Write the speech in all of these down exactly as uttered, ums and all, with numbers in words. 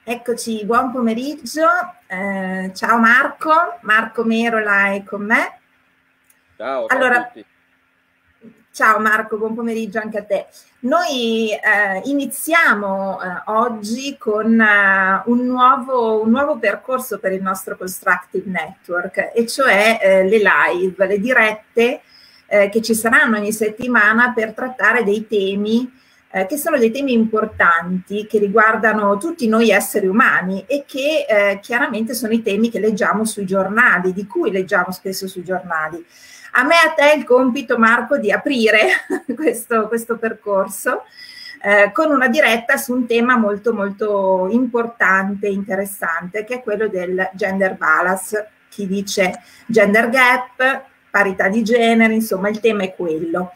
Eccoci, buon pomeriggio. Eh, ciao Marco, Marco Merola è con me. Ciao, ciao Allora, a tutti. ciao Marco, buon pomeriggio anche a te. Noi eh, iniziamo eh, oggi con eh, un, nuovo, un nuovo percorso per il nostro Constructive Network, e cioè eh, le live, le dirette eh, che ci saranno ogni settimana per trattare dei temi eh, che sono dei temi importanti, che riguardano tutti noi esseri umani e che eh, chiaramente sono i temi che leggiamo sui giornali, di cui leggiamo spesso sui giornali. A me e a te il compito, Marco, di aprire questo, questo percorso eh, con una diretta su un tema molto molto importante e interessante, che è quello del gender balance. Chi dice gender gap, parità di genere, insomma il tema è quello.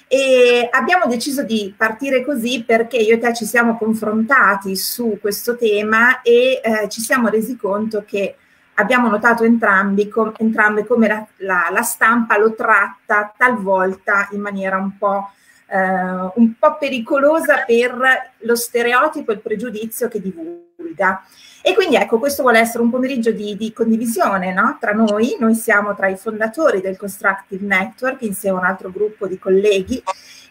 E abbiamo deciso di partire così perché io e te ci siamo confrontati su questo tema e eh, ci siamo resi conto che abbiamo notato entrambi, com, entrambe come la, la, la stampa lo tratta talvolta in maniera un po', eh, un po' pericolosa per lo stereotipo e il pregiudizio che divulga. E quindi ecco, questo vuole essere un pomeriggio di, di condivisione, no? Tra noi. Noi siamo tra i fondatori del Constructive Network, insieme a un altro gruppo di colleghi,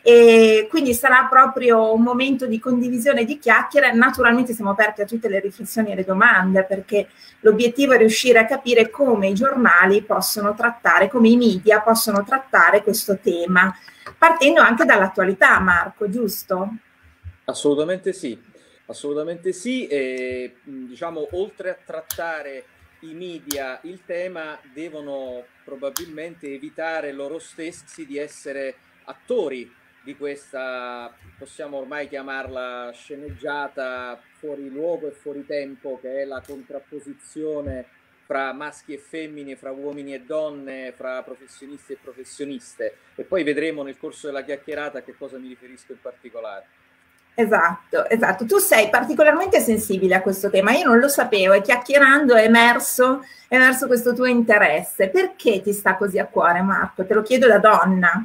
e quindi sarà proprio un momento di condivisione e di chiacchiere. Naturalmente siamo aperti a tutte le riflessioni e le domande, perché l'obiettivo è riuscire a capire come i giornali possono trattare, come i media possono trattare questo tema, partendo anche dall'attualità, Marco, giusto? Assolutamente sì, assolutamente sì. E diciamo, oltre a trattare i media il tema, devono probabilmente evitare loro stessi di essere attori di questa, possiamo ormai chiamarla sceneggiata fuori luogo e fuori tempo, che è la contrapposizione fra maschi e femmine, fra uomini e donne, fra professionisti e professioniste. E poi vedremo nel corso della chiacchierata a che cosa mi riferisco in particolare. Esatto, esatto. Tu sei particolarmente sensibile a questo tema, io non lo sapevo, e chiacchierando è emerso, è emerso questo tuo interesse. Perché ti sta così a cuore, Marco? Te lo chiedo da donna.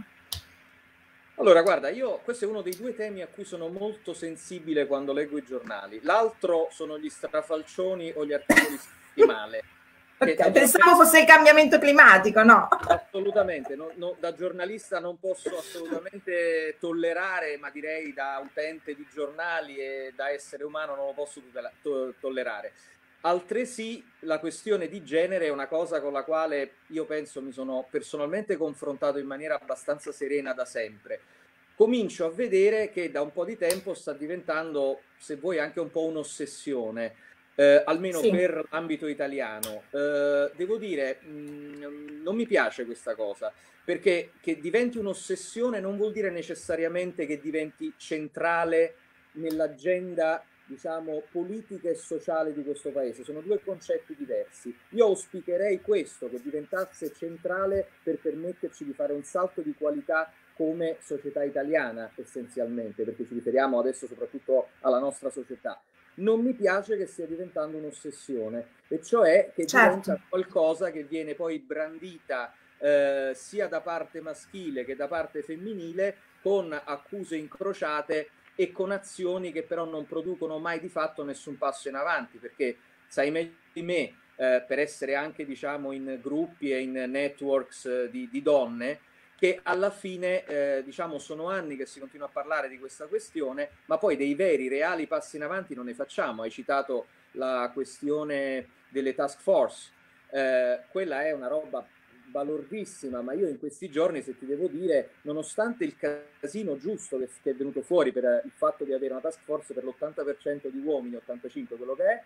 Allora, guarda, io questo è uno dei due temi a cui sono molto sensibile quando leggo i giornali. L'altro sono gli strafalcioni o gli articoli scritti male, che Ok, da pensavo giornalista fosse il cambiamento climatico, no? assolutamente, no, no, da giornalista non posso assolutamente tollerare, ma direi da utente di giornali e da essere umano non lo posso tutela- to- tollerare. Altresì la questione di genere è una cosa con la quale io penso mi sono personalmente confrontato in maniera abbastanza serena da sempre. Comincio a vedere che da un po' di tempo sta diventando, se vuoi, anche un po' un'ossessione, eh, almeno Sì, per l'ambito italiano. Eh, devo dire, mh, non mi piace questa cosa, perché che diventi un'ossessione non vuol dire necessariamente che diventi centrale nell'agenda, diciamo, politica e sociale di questo paese. Sono due concetti diversi. Io auspicherei questo, che diventasse centrale per permetterci di fare un salto di qualità come società italiana, essenzialmente, perché ci riferiamo adesso soprattutto alla nostra società. Non mi piace che stia diventando un'ossessione, e cioè che certo. diventa qualcosa che viene poi brandita eh, sia da parte maschile che da parte femminile, con accuse incrociate e con azioni che però non producono mai di fatto nessun passo in avanti, perché sai meglio di me, eh, per essere anche diciamo in gruppi e in networks eh, di, di donne, che alla fine eh, diciamo sono anni che si continua a parlare di questa questione, ma poi dei veri, reali passi in avanti non ne facciamo. Hai citato la questione delle task force, eh, quella è una roba balordissima, ma io in questi giorni, se ti devo dire, nonostante il casino giusto che, che è venuto fuori per il fatto di avere una task force per l'ottanta per cento di uomini, ottantacinque quello che è,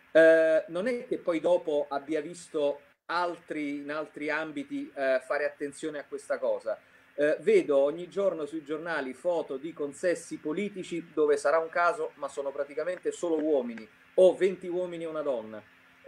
eh, non è che poi dopo abbia visto altri in altri ambiti eh, fare attenzione a questa cosa. Eh, vedo ogni giorno sui giornali foto di consessi politici dove sarà un caso, ma sono praticamente solo uomini, o venti uomini e una donna.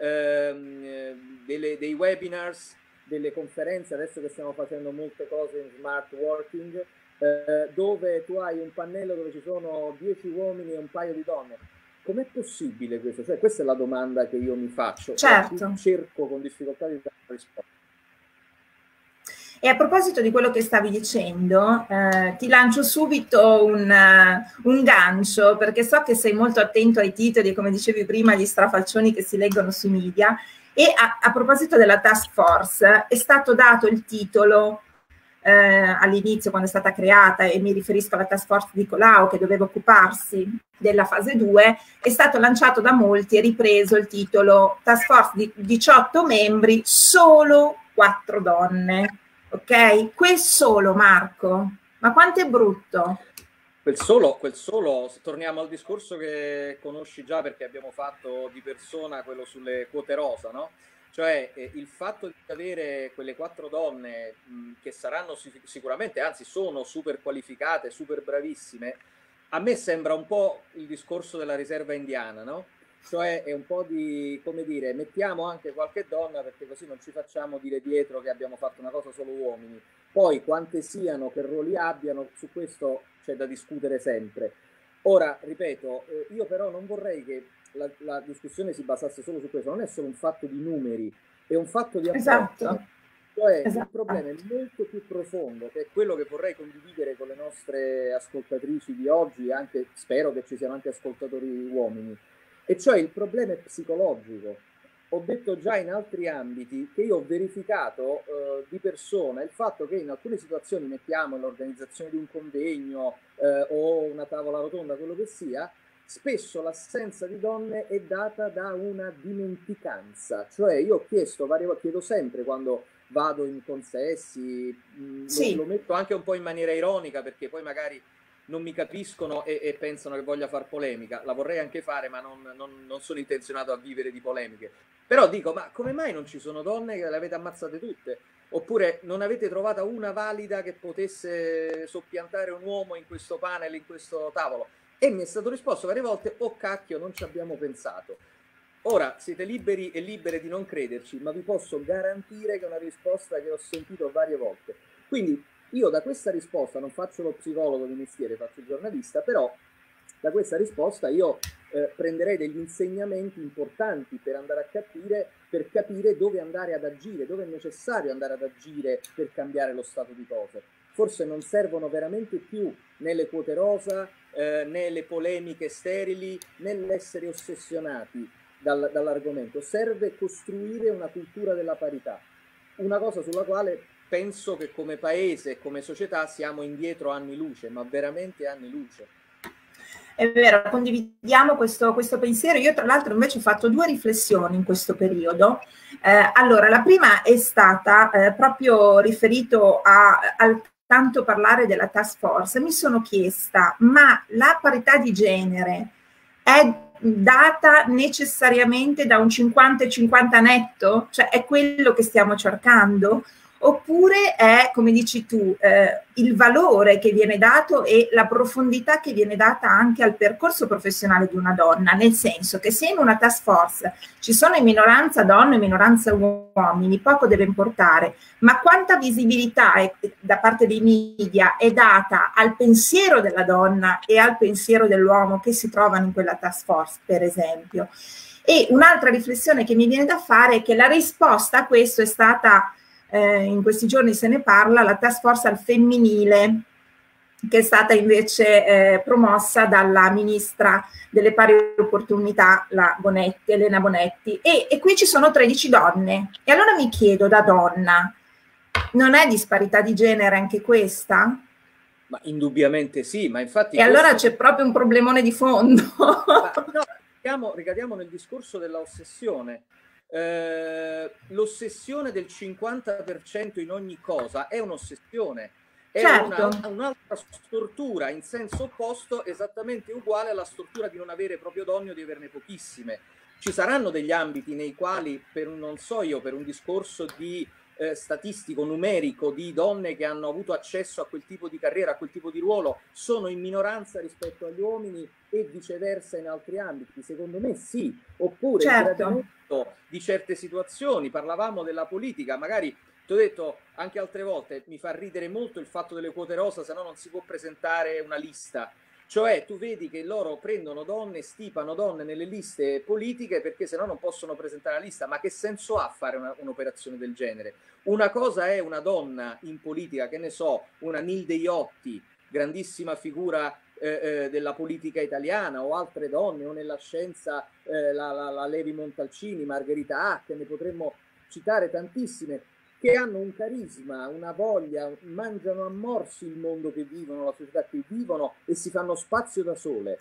Ehm, delle, dei webinars, delle conferenze, adesso che stiamo facendo molte cose in smart working, eh, dove tu hai un pannello dove ci sono dieci uomini e un paio di donne. Com'è possibile questo? Cioè, questa è la domanda che io mi faccio e a cui Certo. cerco con difficoltà di dare una risposta. E a proposito di quello che stavi dicendo, eh, ti lancio subito un, uh, un gancio, perché so che sei molto attento ai titoli, come dicevi prima, gli strafalcioni che si leggono sui media. E a, a proposito della task force, è stato dato il titolo eh, all'inizio, quando è stata creata, e mi riferisco alla task force di Colau che doveva occuparsi della fase due, è stato lanciato da molti e ripreso il titolo task force di diciotto membri, solo quattro donne. Ok? Quel solo, Marco, ma quanto è brutto? Quel solo, quel solo, torniamo al discorso che conosci già perché abbiamo fatto di persona, quello sulle quote rosa, no? Cioè eh, il fatto di avere quelle quattro donne mh, che saranno sic- sicuramente, anzi sono super qualificate, super bravissime, a me sembra un po' il discorso della riserva indiana, no? Cioè è un po' di, come dire, mettiamo anche qualche donna perché così non ci facciamo dire dietro che abbiamo fatto una cosa solo uomini. Poi quante siano, che ruoli abbiano, su questo c'è da discutere sempre. Ora, ripeto, eh, io però non vorrei che la, la discussione si basasse solo su questo, non è solo un fatto di numeri, è un fatto di approccio. Esatto. Cioè, esatto. il problema è molto più profondo, che è quello che vorrei condividere con le nostre ascoltatrici di oggi, anche spero che ci siano anche ascoltatori uomini, e cioè il problema è psicologico. Ho detto già in altri ambiti che io ho verificato eh, di persona il fatto che in alcune situazioni, mettiamo l'organizzazione di un convegno eh, o una tavola rotonda, quello che sia, spesso l'assenza di donne è data da una dimenticanza. Cioè io ho chiesto varie volte, chiedo sempre quando vado in consessi, mh, Sì. lo, lo metto anche un po' in maniera ironica perché poi magari non mi capiscono e, e pensano che voglia far polemica. La vorrei anche fare, ma non, non, non sono intenzionato a vivere di polemiche. Però dico, ma come mai non ci sono donne che le avete ammazzate tutte? Oppure non avete trovata una valida che potesse soppiantare un uomo in questo panel, in questo tavolo? E mi è stato risposto varie volte, oh cacchio, non ci abbiamo pensato. Ora, siete liberi e libere di non crederci, ma vi posso garantire che è una risposta che ho sentito varie volte. Quindi io da questa risposta, non faccio lo psicologo di mestiere, faccio il giornalista, però da questa risposta io eh, prenderei degli insegnamenti importanti per andare a capire, per capire dove andare ad agire, dove è necessario andare ad agire per cambiare lo stato di cose. Forse non servono veramente più né le quote rosa, eh, né le polemiche sterili, né l'essere ossessionati dal, dall'argomento. Serve costruire una cultura della parità, una cosa sulla quale penso che come paese e come società siamo indietro anni luce, ma veramente anni luce. È vero, condividiamo questo, questo pensiero. Io tra l'altro invece ho fatto due riflessioni in questo periodo. Eh, allora, la prima è stata eh, proprio riferito a, al tanto parlare della task force. Mi sono chiesta, ma la parità di genere è data necessariamente da un cinquanta e cinquanta netto? Cioè è quello che stiamo cercando? Oppure è, come dici tu, eh, il valore che viene dato e la profondità che viene data anche al percorso professionale di una donna, nel senso che se in una task force ci sono in minoranza donne e minoranza uomini, poco deve importare, ma quanta visibilità è, da parte dei media è data al pensiero della donna e al pensiero dell'uomo che si trovano in quella task force, per esempio. E un'altra riflessione che mi viene da fare è che la risposta a questo è stata... Eh, in questi giorni se ne parla, la task force al femminile, che è stata invece eh, promossa dalla ministra delle pari opportunità, la Bonetti, Elena Bonetti, e, e qui ci sono tredici donne. E allora mi chiedo, da donna, non è disparità di genere anche questa? Ma indubbiamente sì, ma infatti... E allora c'è proprio un problemone di fondo. Ma, no, ricadiamo, ricadiamo nel discorso della ossessione. Eh, l'ossessione del cinquanta per cento in ogni cosa è un'ossessione, è certo. una, un'altra stortura in senso opposto, esattamente uguale alla stortura di non avere proprio donne o di averne pochissime. Ci saranno degli ambiti nei quali, per non so io, per un discorso di eh, statistico, numerico, di donne che hanno avuto accesso a quel tipo di carriera, a quel tipo di ruolo, sono in minoranza rispetto agli uomini e viceversa in altri ambiti? Secondo me sì. Oppure certo. il gradimento di certe situazioni, parlavamo della politica, magari ti ho detto anche altre volte, mi fa ridere molto il fatto delle quote rosa, se no non si può presentare una lista. Cioè tu vedi che loro prendono donne, stipano donne nelle liste politiche perché sennò non possono presentare la lista. Ma che senso ha fare un'operazione del genere? Una cosa è una donna in politica, che ne so, una Nilde Iotti, grandissima figura eh, eh, della politica italiana, o altre donne, o nella scienza eh, la, la, la Levi Montalcini, Margherita Hack, ne potremmo citare tantissime, che hanno un carisma, una voglia, mangiano a morsi il mondo che vivono, la società che vivono, e si fanno spazio da sole.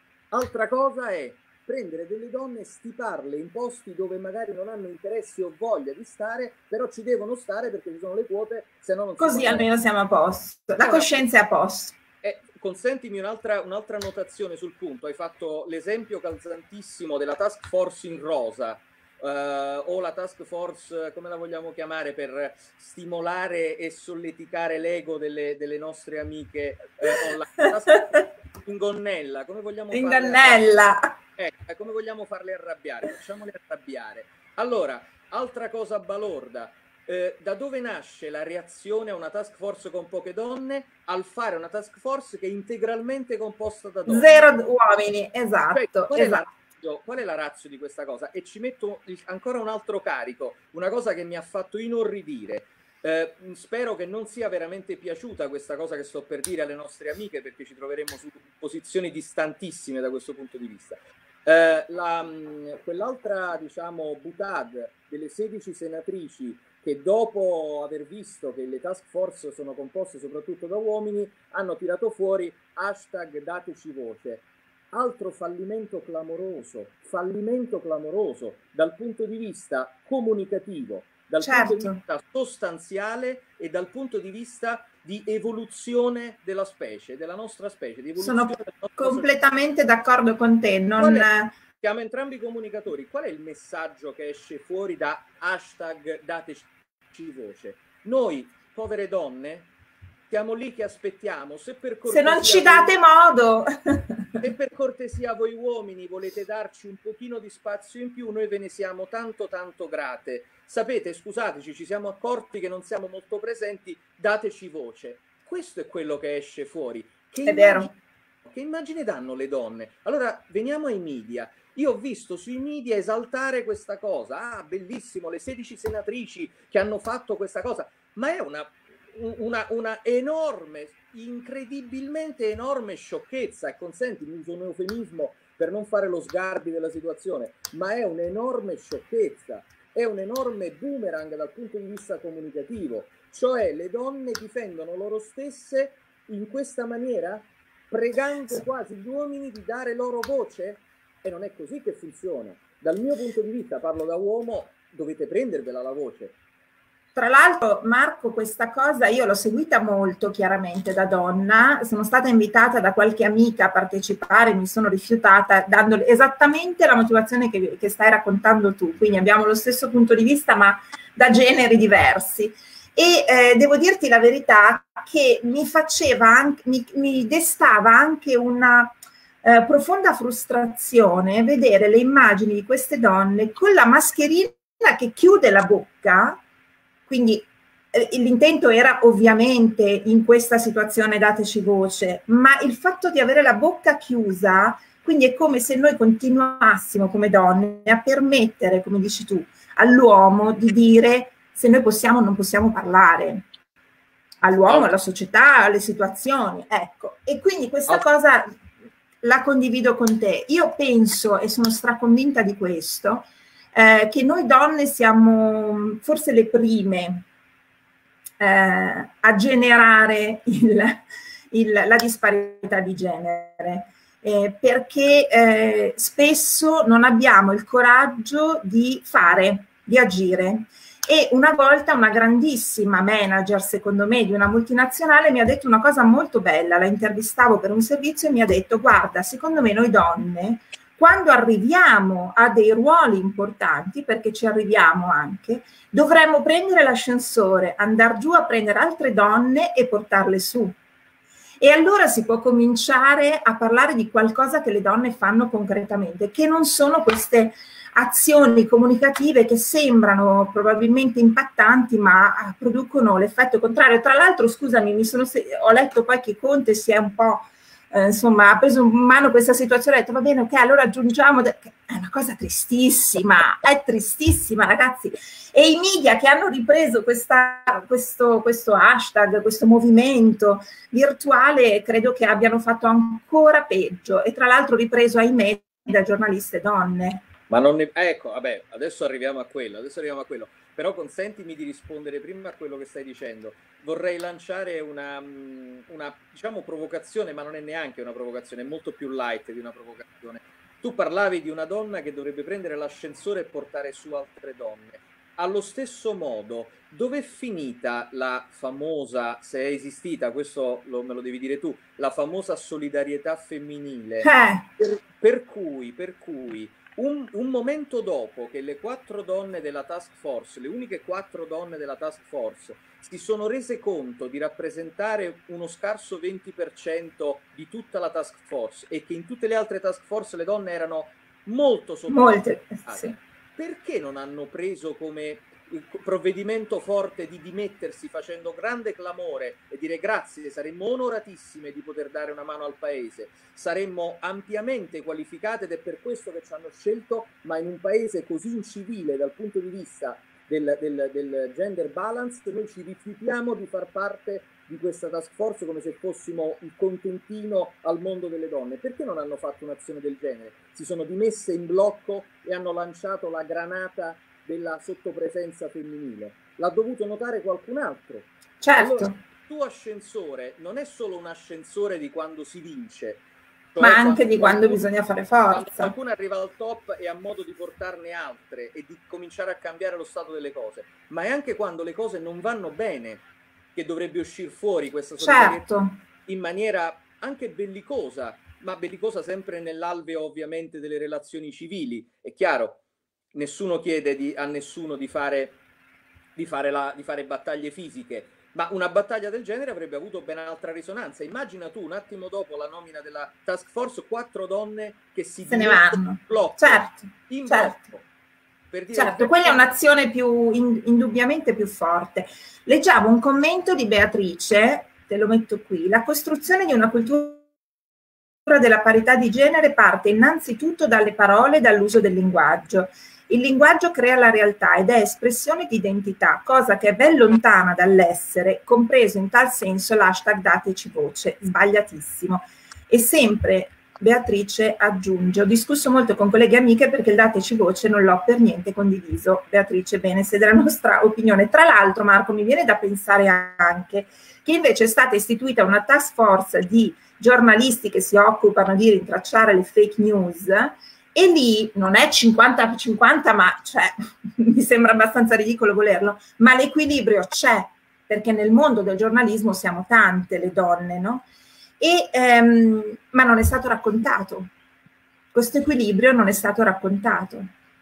Altra cosa è prendere delle donne e stiparle in posti dove magari non hanno interesse o voglia di stare, però ci devono stare perché ci sono le quote, se no non si Così almeno siamo a posto, la coscienza è a posto. Eh, consentimi un'altra un'altra notazione sul punto. Hai fatto l'esempio calzantissimo della task force in rosa, Uh, o la task force, come la vogliamo chiamare, per stimolare e solleticare l'ego delle, delle nostre amiche eh, online. In gonnella, come vogliamo in farle gonnella. Eh, come vogliamo farle arrabbiare? Facciamole arrabbiare. Allora, altra cosa balorda. Eh, da dove nasce la reazione a una task force con poche donne al fare una task force che è integralmente composta da donne? Zero uomini, esatto. Cioè, qual, esatto. È la, qual è la ratio di questa cosa? E ci metto il, ancora un altro carico, una cosa che mi ha fatto inorridire. Eh, spero che non sia veramente piaciuta questa cosa che sto per dire alle nostre amiche, perché ci troveremo su posizioni distantissime da questo punto di vista. Eh, la, quell'altra, diciamo, butade delle sedici senatrici che, dopo aver visto che le task force sono composte soprattutto da uomini, hanno tirato fuori hashtag dateci voce. Altro fallimento clamoroso, fallimento clamoroso dal punto di vista comunicativo, dal certo. punto di vista sostanziale e dal punto di vista di evoluzione della specie, della nostra specie. Di Sono completamente d'accordo con te. Non... Siamo entrambi i comunicatori. Qual è il messaggio che esce fuori da hashtag dateci voce? Noi, povere donne, siamo lì che aspettiamo. Se, per Se non ci date modo... Se per cortesia voi uomini volete darci un pochino di spazio in più, noi ve ne siamo tanto tanto grate. Sapete, scusateci, ci siamo accorti che non siamo molto presenti, dateci voce. Questo è quello che esce fuori. Che è vero. Che immagine danno le donne? Allora, veniamo ai media. Io ho visto sui media esaltare questa cosa. Ah, bellissimo, le sedici senatrici che hanno fatto questa cosa. Ma è una... Una, una enorme, incredibilmente enorme sciocchezza, e consentimi, uso un eufemismo per non fare lo sgarbi della situazione, ma è un'enorme sciocchezza, è un enorme boomerang dal punto di vista comunicativo, cioè le donne difendono loro stesse in questa maniera, pregando quasi gli uomini di dare loro voce, e non è così che funziona. Dal mio punto di vista, parlo da uomo, dovete prendervela la voce. Tra l'altro, Marco, questa cosa io l'ho seguita molto chiaramente da donna, sono stata invitata da qualche amica a partecipare, mi sono rifiutata dando esattamente la motivazione che, che stai raccontando tu, quindi abbiamo lo stesso punto di vista ma da generi diversi. E eh, devo dirti la verità che mi faceva, anche, mi, mi destava anche una eh, profonda frustrazione vedere le immagini di queste donne con la mascherina che chiude la bocca. Quindi eh, l'intento era ovviamente in questa situazione dateci voce, ma il fatto di avere la bocca chiusa, quindi è come se noi continuassimo come donne a permettere, come dici tu, all'uomo di dire se noi possiamo o non possiamo parlare, all'uomo, alla società, alle situazioni, ecco. E quindi questa cosa la condivido con te. Io penso, e sono straconvinta di questo, Eh, che noi donne siamo forse le prime eh, a generare il, il, la disparità di genere, eh, perché eh, spesso non abbiamo il coraggio di fare, di agire. E una volta una grandissima manager, secondo me, di una multinazionale mi ha detto una cosa molto bella, la intervistavo per un servizio e mi ha detto: guarda, secondo me noi donne, quando arriviamo a dei ruoli importanti, perché ci arriviamo anche, dovremmo prendere l'ascensore, andare giù a prendere altre donne e portarle su. E allora si può cominciare a parlare di qualcosa che le donne fanno concretamente, che non sono queste azioni comunicative che sembrano probabilmente impattanti, ma producono l'effetto contrario. Tra l'altro, scusami, mi sono ho letto poi che Conte si è un po' eh, insomma, ha preso in mano questa situazione e ha detto va bene, ok, allora aggiungiamo, è una cosa tristissima, è tristissima ragazzi, e i media che hanno ripreso questa, questo, questo hashtag, questo movimento virtuale, credo che abbiano fatto ancora peggio, e tra l'altro ripreso, ahimè, da giornaliste donne. Ma non ne... ecco, vabbè, adesso arriviamo a quello, adesso arriviamo a quello. Però consentimi di rispondere prima a quello che stai dicendo. Vorrei lanciare una, una, diciamo, provocazione, ma non è neanche una provocazione, è molto più light di una provocazione. Tu parlavi di una donna che dovrebbe prendere l'ascensore e portare su altre donne. Allo stesso modo, dov'è finita la famosa, se è esistita, questo lo, me lo devi dire tu, la famosa solidarietà femminile? Eh. Per, per cui, per cui Un, un momento dopo che le quattro donne della task force, le uniche quattro donne della task force, si sono rese conto di rappresentare uno scarso venti per cento di tutta la task force e che in tutte le altre task force le donne erano molto sottorepresentate, sì. Perché non hanno preso come il provvedimento forte di dimettersi facendo grande clamore e dire grazie, saremmo onoratissime di poter dare una mano al paese, saremmo ampiamente qualificate ed è per questo che ci hanno scelto, ma in un paese così incivile dal punto di vista del, del, del gender balance noi ci rifiutiamo di far parte di questa task force come se fossimo il contentino al mondo delle donne. Perché non hanno fatto un'azione del genere? Si sono dimesse in blocco e hanno lanciato la granata della sottopresenza femminile. L'ha dovuto notare qualcun altro. Certo. Allora, il tuo ascensore non è solo un ascensore di quando si vince, cioè ma anche quando di quando bisogna fare forza. Quando qualcuno arriva al top e ha modo di portarne altre e di cominciare a cambiare lo stato delle cose, ma è anche quando le cose non vanno bene che dovrebbe uscire fuori questa solidarietà, certo, in maniera anche bellicosa, ma bellicosa sempre nell'alveo ovviamente delle relazioni civili. È chiaro, nessuno chiede di, a nessuno di fare, di, fare la, di fare battaglie fisiche, ma una battaglia del genere avrebbe avuto ben altra risonanza. Immagina tu, un attimo dopo la nomina della task force, quattro donne che si se ne vanno. In blocco, certo, in certo. blocco. Per dire certo, quella è un'azione più in, indubbiamente più forte. Leggiamo un commento di Beatrice, te lo metto qui. La costruzione di una cultura della parità di genere parte innanzitutto dalle parole e dall'uso del linguaggio. Il linguaggio crea la realtà ed è espressione di identità, cosa che è ben lontana dall'essere, compreso in tal senso l'hashtag dateci voce, sbagliatissimo. E sempre Beatrice aggiunge, ho discusso molto con colleghe e amiche perché il dateci voce non l'ho per niente condiviso. Beatrice, bene, sei della nostra opinione. Tra l'altro, Marco, mi viene da pensare anche che invece è stata istituita una task force di giornalisti che si occupano di rintracciare le fake news, e lì non è cinquanta per cinquanta, ma cioè, mi sembra abbastanza ridicolo volerlo, ma l'equilibrio c'è, perché nel mondo del giornalismo siamo tante le donne, no? E, ehm, ma non è stato raccontato. Questo equilibrio non è stato raccontato.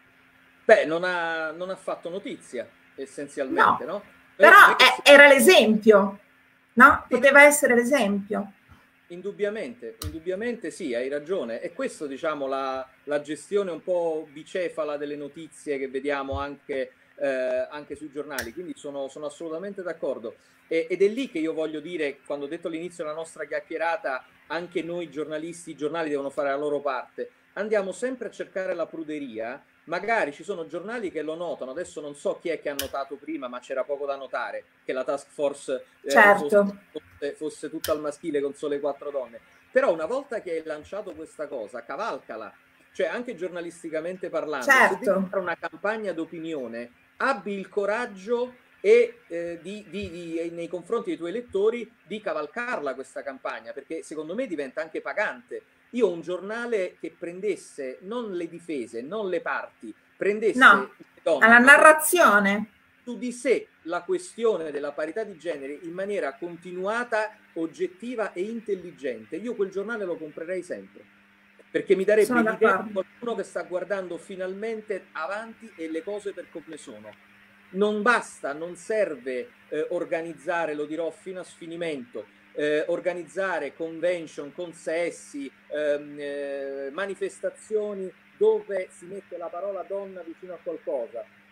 Beh, non ha, non ha fatto notizia, essenzialmente, no? no? Però è, era l'esempio, no? Poteva essere l'esempio. Indubbiamente, indubbiamente sì, hai ragione. E questo, diciamo, la, la gestione un po' bicefala delle notizie che vediamo anche, eh, anche sui giornali. Quindi sono, sono assolutamente d'accordo. E, ed è lì che io voglio dire, quando ho detto all'inizio della nostra chiacchierata, anche noi giornalisti, i giornali devono fare la loro parte. Andiamo sempre a cercare la pruderia. Magari ci sono giornali che lo notano, adesso non so chi è che ha notato prima, ma c'era poco da notare, che la task force eh, certo. fosse, fosse tutta al maschile con sole quattro donne. Però una volta che hai lanciato questa cosa, cavalcala, cioè anche giornalisticamente parlando, certo. se devi fare una campagna d'opinione, abbi il coraggio e eh, di, di, di, nei confronti dei tuoi lettori di cavalcarla questa campagna, perché secondo me diventa anche pagante. Io un giornale che prendesse non le difese, non le parti, prendesse no, donne, alla narrazione su di sé la questione della parità di genere in maniera continuata, oggettiva e intelligente, io quel giornale lo comprerei sempre, perché mi darebbe l'idea di qualcuno che sta guardando finalmente avanti e le cose per come sono. Non basta, non serve eh, organizzare, lo dirò fino a sfinimento, Eh, organizzare convention, consessi, ehm, eh, manifestazioni dove si mette la parola donna vicino a qualcosa,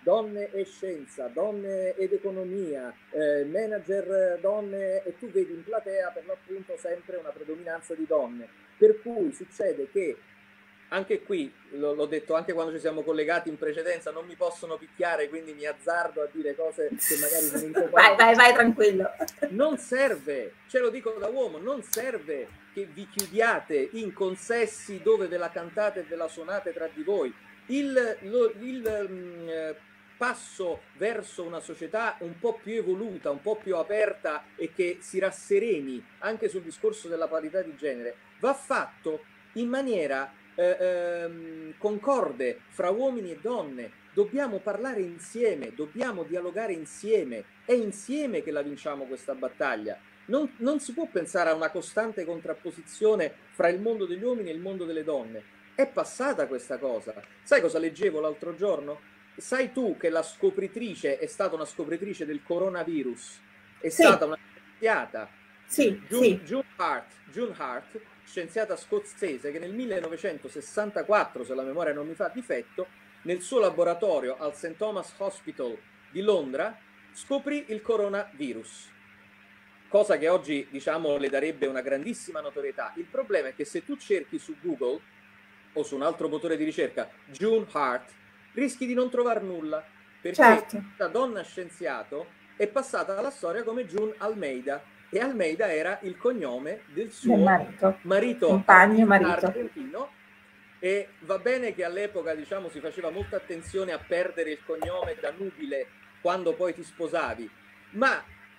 donne e scienza, donne ed economia, eh, manager donne, e tu vedi in platea per l'appunto sempre una predominanza di donne, per cui succede che anche qui, l'ho detto anche quando ci siamo collegati in precedenza, non mi possono picchiare, quindi mi azzardo a dire cose che magari sono in vai, vai, vai tranquillo. Non serve, ce lo dico da uomo, non serve che vi chiudiate in consessi dove ve la cantate e ve la suonate tra di voi. Il, lo, il um, passo verso una società un po' più evoluta, un po' più aperta e che si rassereni anche sul discorso della parità di genere va fatto in maniera eh, ehm, concorde fra uomini e donne. Dobbiamo parlare insieme, dobbiamo dialogare insieme, è insieme che la vinciamo questa battaglia. Non, non si può pensare a una costante contrapposizione fra il mondo degli uomini e il mondo delle donne. È passata questa cosa. Sai cosa leggevo l'altro giorno? Sai tu che la scopritrice è stata una scopritrice del coronavirus? È sì. stata una scienziata, sì, June, sì. June Hart, June Hart, scienziata scozzese, che nel millenovecentosessantaquattro, se la memoria non mi fa difetto, nel suo laboratorio al Saint Thomas Hospital di Londra scoprì il coronavirus, cosa che oggi, diciamo, le darebbe una grandissima notorietà. Il problema è che se tu cerchi su Google o su un altro motore di ricerca June Hart, rischi di non trovare nulla, perché certo. questa donna scienziato è passata alla storia come June Almeida, e Almeida era il cognome del suo del marito, marito, compagno marito argentino. E va bene che all'epoca, diciamo, si faceva molta attenzione a perdere il cognome da nubile quando poi ti sposavi, ma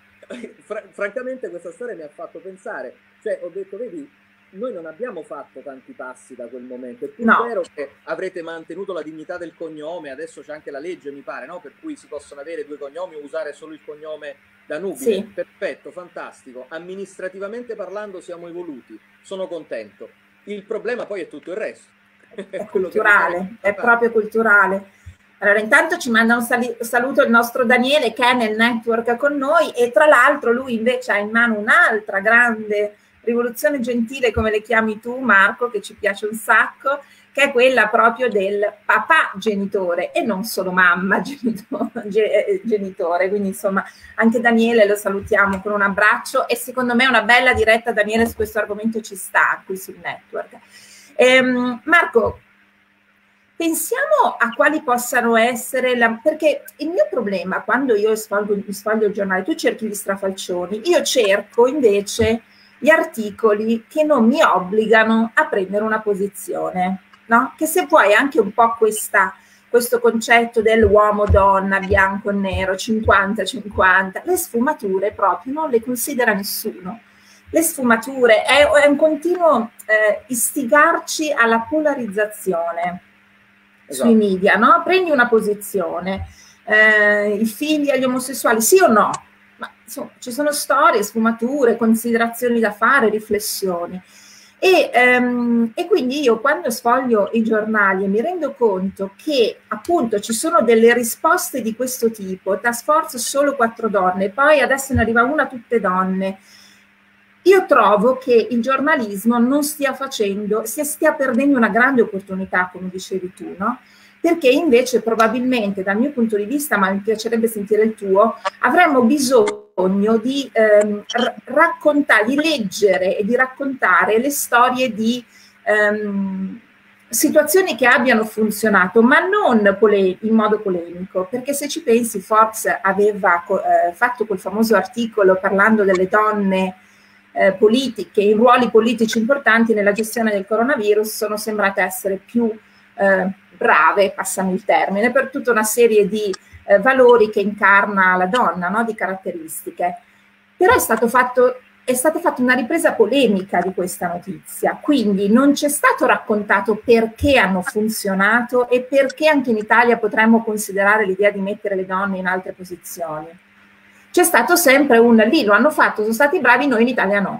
fr francamente questa storia mi ha fatto pensare, cioè ho detto, vedi, noi non abbiamo fatto tanti passi da quel momento, è più no. vero che avrete mantenuto la dignità del cognome, adesso c'è anche la legge, mi pare, no? Per cui si possono avere due cognomi o usare solo il cognome da nubile, sì. Perfetto, fantastico, amministrativamente parlando siamo evoluti, sono contento, il problema poi è tutto il resto. È culturale, è proprio culturale. Allora, intanto ci manda un saluto il nostro Daniele che è nel network con noi, e tra l'altro lui invece ha in mano un'altra grande rivoluzione gentile, come le chiami tu Marco, che ci piace un sacco, che è quella proprio del papà genitore e non solo mamma genitore, genitore. Quindi insomma anche Daniele lo salutiamo con un abbraccio, e secondo me una bella diretta, Daniele, su questo argomento ci sta qui sul network. Ehm, Marco, pensiamo a quali possano essere, la, perché il mio problema quando io sfoglio, sfoglio il giornale, tu cerchi gli strafalcioni, io cerco invece gli articoli che non mi obbligano a prendere una posizione, no? Che se vuoi anche un po' questa, questo concetto dell'uomo-donna, bianco e nero, cinquanta cinquanta, le sfumature proprio non le considera nessuno. Le sfumature è, è un continuo eh, istigarci alla polarizzazione, esatto, sui media, no? Prendi una posizione, eh, i figli agli omosessuali, sì o no? Ma insomma, ci sono storie, sfumature, considerazioni da fare, riflessioni. E, ehm, e quindi io quando sfoglio i giornali e mi rendo conto che appunto ci sono delle risposte di questo tipo, task force solo quattro donne, poi adesso ne arriva una tutte donne, io trovo che il giornalismo non stia facendo, si stia perdendo una grande opportunità, come dicevi tu, no? Perché invece probabilmente dal mio punto di vista, ma mi piacerebbe sentire il tuo, avremmo bisogno di ehm, raccontare, di leggere e di raccontare le storie di ehm, situazioni che abbiano funzionato, ma non in modo polemico, perché se ci pensi Forbes aveva eh, fatto quel famoso articolo parlando delle donne Eh, politiche, in ruoli politici importanti nella gestione del coronavirus, sono sembrate essere più eh, brave, passami il termine, per tutta una serie di eh, valori che incarna la donna, no? Di caratteristiche. Però è stato fatto, è stata fatta una ripresa polemica di questa notizia, quindi non c'è stato raccontato perché hanno funzionato e perché anche in Italia potremmo considerare l'idea di mettere le donne in altre posizioni. C'è stato sempre un lì, lo hanno fatto, sono stati bravi, noi in Italia no.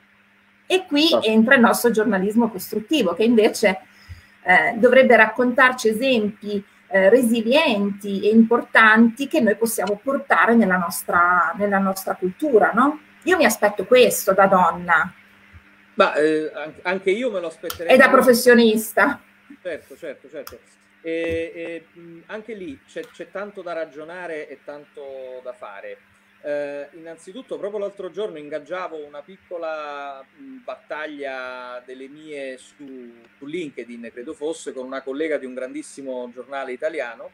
E qui entra il nostro giornalismo costruttivo, che invece eh, dovrebbe raccontarci esempi eh, resilienti e importanti che noi possiamo portare nella nostra, nella nostra cultura, no? Io mi aspetto questo da donna. Ma eh, anche io me lo aspetterei. E da professionista. Certo, certo, certo. E, e, anche lì c'è tanto da ragionare e tanto da fare. Eh, innanzitutto, proprio l'altro giorno ingaggiavo una piccola mh, battaglia delle mie su, su LinkedIn, credo fosse, con una collega di un grandissimo giornale italiano,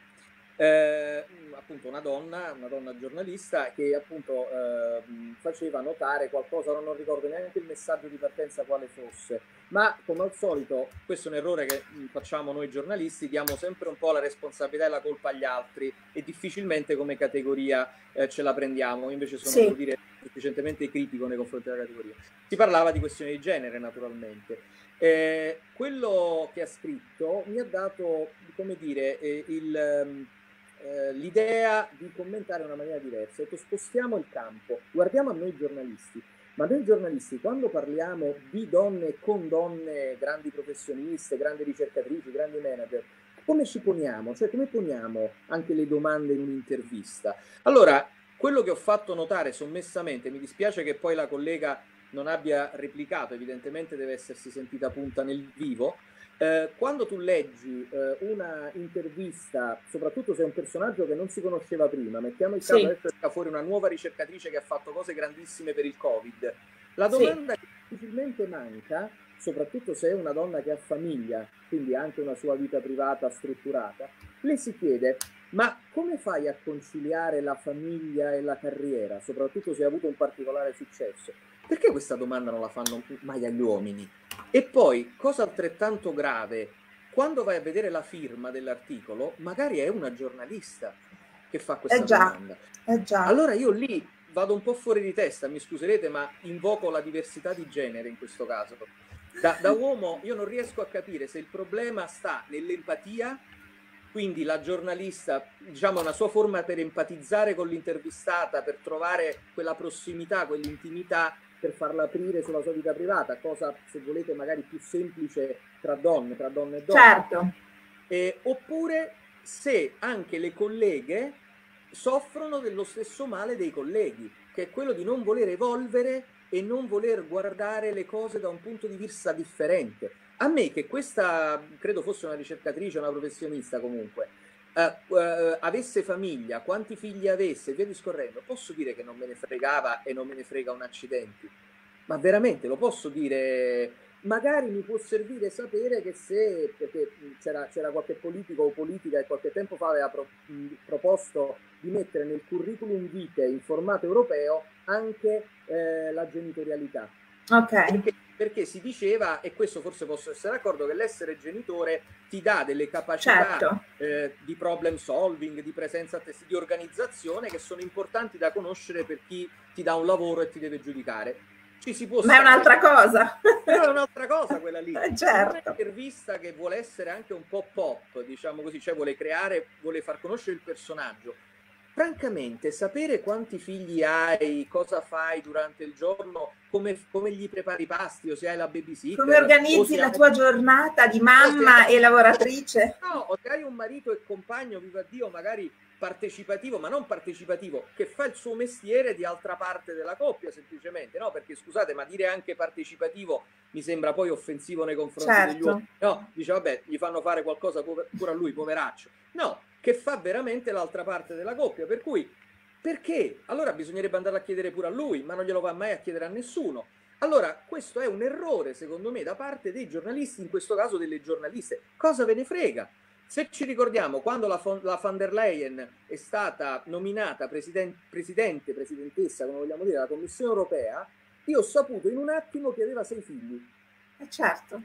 eh, appunto una donna, una donna giornalista che appunto eh, faceva notare qualcosa, non ricordo neanche il messaggio di partenza quale fosse, ma come al solito questo è un errore che facciamo noi giornalisti, diamo sempre un po' la responsabilità e la colpa agli altri e difficilmente come categoria eh, ce la prendiamo. Invece sono, sì. devo dire, sufficientemente critico nei confronti della categoria. Si parlava di questioni di genere, naturalmente. Eh, quello che ha scritto mi ha dato, come dire, eh, il... Eh, l'idea di commentare in una maniera diversa. Ecco, spostiamo il campo, guardiamo a noi giornalisti, ma noi giornalisti quando parliamo di donne con donne, grandi professioniste, grandi ricercatrici, grandi manager, come ci poniamo? Cioè come poniamo anche le domande in un'intervista? Allora, quello che ho fatto notare sommessamente, mi dispiace che poi la collega non abbia replicato, evidentemente deve essersi sentita punta nel vivo. Eh, quando tu leggi eh, una intervista, soprattutto se è un personaggio che non si conosceva prima, mettiamo il caso, sì, adesso esca fuori una nuova ricercatrice che ha fatto cose grandissime per il Covid, la domanda, sì, che difficilmente manca, soprattutto se è una donna che ha famiglia, quindi anche una sua vita privata strutturata, le si chiede: ma come fai a conciliare la famiglia e la carriera, soprattutto se hai avuto un particolare successo? Perché questa domanda non la fanno mai agli uomini? E poi, cosa altrettanto grave, quando vai a vedere la firma dell'articolo, magari è una giornalista che fa questa eh già, domanda. Eh già. Allora io lì vado un po' fuori di testa, mi scuserete, ma invoco la diversità di genere in questo caso. Da, da uomo io non riesco a capire se il problema sta nell'empatia, quindi la giornalista, diciamo, una sua forma per empatizzare con l'intervistata, per trovare quella prossimità, quell'intimità, per farla aprire sulla sua vita privata, cosa, se volete, magari più semplice tra donne, tra donne e donne. Certo. Eh, oppure se anche le colleghe soffrono dello stesso male dei colleghi, che è quello di non voler evolvere e non voler guardare le cose da un punto di vista differente. A me, che questa, credo fosse una ricercatrice, una professionista comunque, uh, uh, avesse famiglia, quanti figli avesse, via discorrendo, posso dire che non me ne fregava e non me ne frega un accidenti. Ma veramente, lo posso dire? Magari mi può servire sapere che se, perché c'era, c'era qualche politico o politica che qualche tempo fa aveva pro, mh, proposto di mettere nel curriculum vitae in formato europeo anche eh, la genitorialità. Ok. Perché, perché si diceva, e questo forse posso essere d'accordo, che l'essere genitore ti dà delle capacità, certo, eh, di problem solving, di presenza a testi, di organizzazione, che sono importanti da conoscere per chi ti dà un lavoro e ti deve giudicare. Ci si può Ma è un'altra cosa. Però è un'altra cosa quella lì. Certo. È un'intervista che vuole essere anche un po' pop, diciamo così, cioè vuole creare, vuole far conoscere il personaggio. Francamente, sapere quanti figli hai, cosa fai durante il giorno, come, come gli prepari i pasti, o se hai la babysitter, come organizzi la hai... tua giornata di mamma hai... e lavoratrice. No, o se hai un marito e compagno, viva Dio, magari partecipativo, ma non partecipativo, che fa il suo mestiere di altra parte della coppia, semplicemente, no? Perché scusate, ma dire anche partecipativo mi sembra poi offensivo nei confronti, certo, degli uomini. No, dice vabbè, gli fanno fare qualcosa pure a lui, poveraccio. No, che fa veramente l'altra parte della coppia, per cui perché? Allora bisognerebbe andare a chiedere pure a lui, ma non glielo va mai a chiedere a nessuno. Allora, questo è un errore, secondo me, da parte dei giornalisti, in questo caso delle giornaliste. Cosa ve ne frega? Se ci ricordiamo, quando la, la von der Leyen è stata nominata president, presidente, presidentessa, come vogliamo dire, della Commissione Europea, io ho saputo in un attimo che aveva sei figli. Eh certo.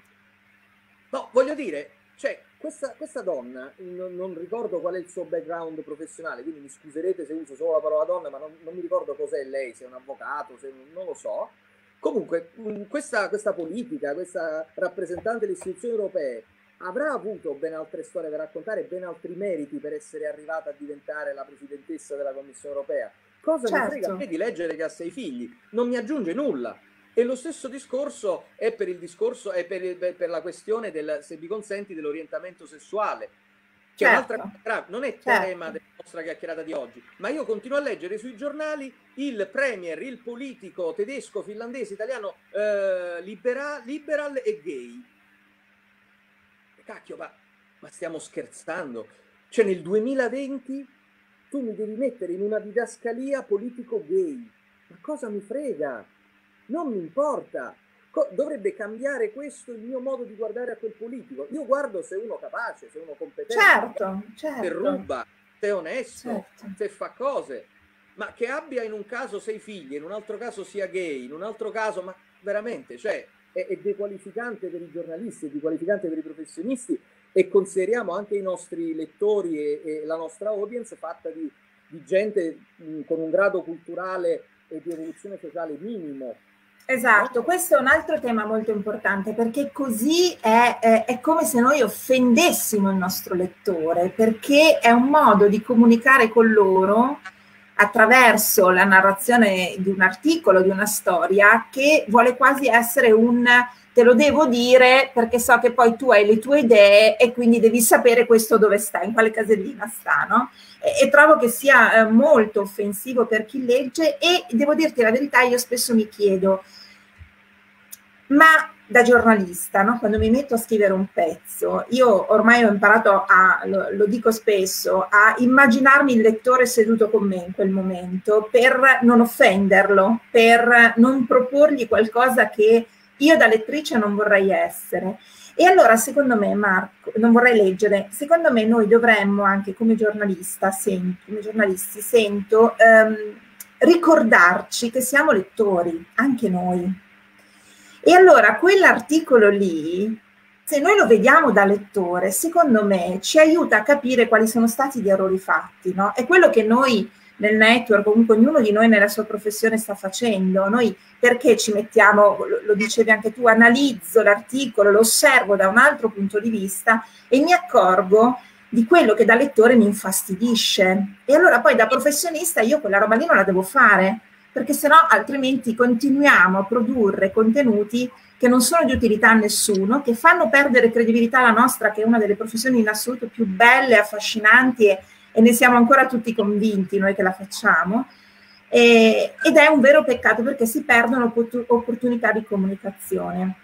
No, voglio dire, cioè, questa, questa donna, non, non ricordo qual è il suo background professionale, quindi mi scuserete se uso solo la parola donna, ma non, non mi ricordo cos'è lei, se è un avvocato, se non lo so. Comunque, questa, questa politica, questa rappresentante delle istituzioni europee, avrà avuto ben altre storie da raccontare, ben altri meriti per essere arrivata a diventare la presidentessa della Commissione Europea. Cosa certo. mi frega a me di leggere che ha sei figli? Non mi aggiunge nulla. E lo stesso discorso è per il discorso, è per, il, per la questione del, se mi consenti, dell'orientamento sessuale. Che certo. è un'altra cosa, non è certo. tema della nostra chiacchierata di oggi, ma io continuo a leggere sui giornali il premier, il politico tedesco, finlandese, italiano, eh, libera, liberal e gay. Cacchio, ma, ma stiamo scherzando? Cioè nel duemilaventi tu mi devi mettere in una didascalia politico gay, ma cosa mi frega? Non mi importa. Dovrebbe cambiare questo il mio modo di guardare a quel politico. Io guardo se uno capace, se uno competente, certo, certo. se ruba, se è onesto, certo. se fa cose, ma che abbia in un caso sei figli, in un altro caso sia gay, in un altro caso, ma veramente, cioè è, è dequalificante per i giornalisti, è dequalificante per i professionisti, e consideriamo anche i nostri lettori e, e la nostra audience fatta di, di gente mh, con un grado culturale e di evoluzione sociale minimo. Esatto, questo è un altro tema molto importante, perché così è, è, è come se noi offendessimo il nostro lettore, perché è un modo di comunicare con loro attraverso la narrazione di un articolo, di una storia, che vuole quasi essere un te lo devo dire perché so che poi tu hai le tue idee e quindi devi sapere questo dove sta, in quale casellina sta, no? E, e trovo che sia eh, molto offensivo per chi legge, e devo dirti la verità, io spesso mi chiedo, ma da giornalista, no? Quando mi metto a scrivere un pezzo, io ormai ho imparato a, lo, lo dico spesso, a immaginarmi il lettore seduto con me in quel momento, per non offenderlo, per non proporgli qualcosa che io da lettrice non vorrei essere. E allora secondo me, Marco, non vorrei leggere, secondo me noi dovremmo anche come giornalista, sento, come giornalisti, sento, ehm, ricordarci che siamo lettori, anche noi. E allora quell'articolo lì, se noi lo vediamo da lettore, secondo me ci aiuta a capire quali sono stati gli errori fatti, no? È quello che noi nel network, comunque ognuno di noi nella sua professione sta facendo. Noi perché ci mettiamo, lo, lo dicevi anche tu, analizzo l'articolo, lo osservo da un altro punto di vista e mi accorgo di quello che da lettore mi infastidisce. E allora poi da professionista io quella roba lì non la devo fare, perché sennò altrimenti continuiamo a produrre contenuti che non sono di utilità a nessuno, che fanno perdere credibilità alla nostra, che è una delle professioni in assoluto più belle, affascinanti, e, e ne siamo ancora tutti convinti noi che la facciamo, e, ed è un vero peccato perché si perdono opportunità di comunicazione.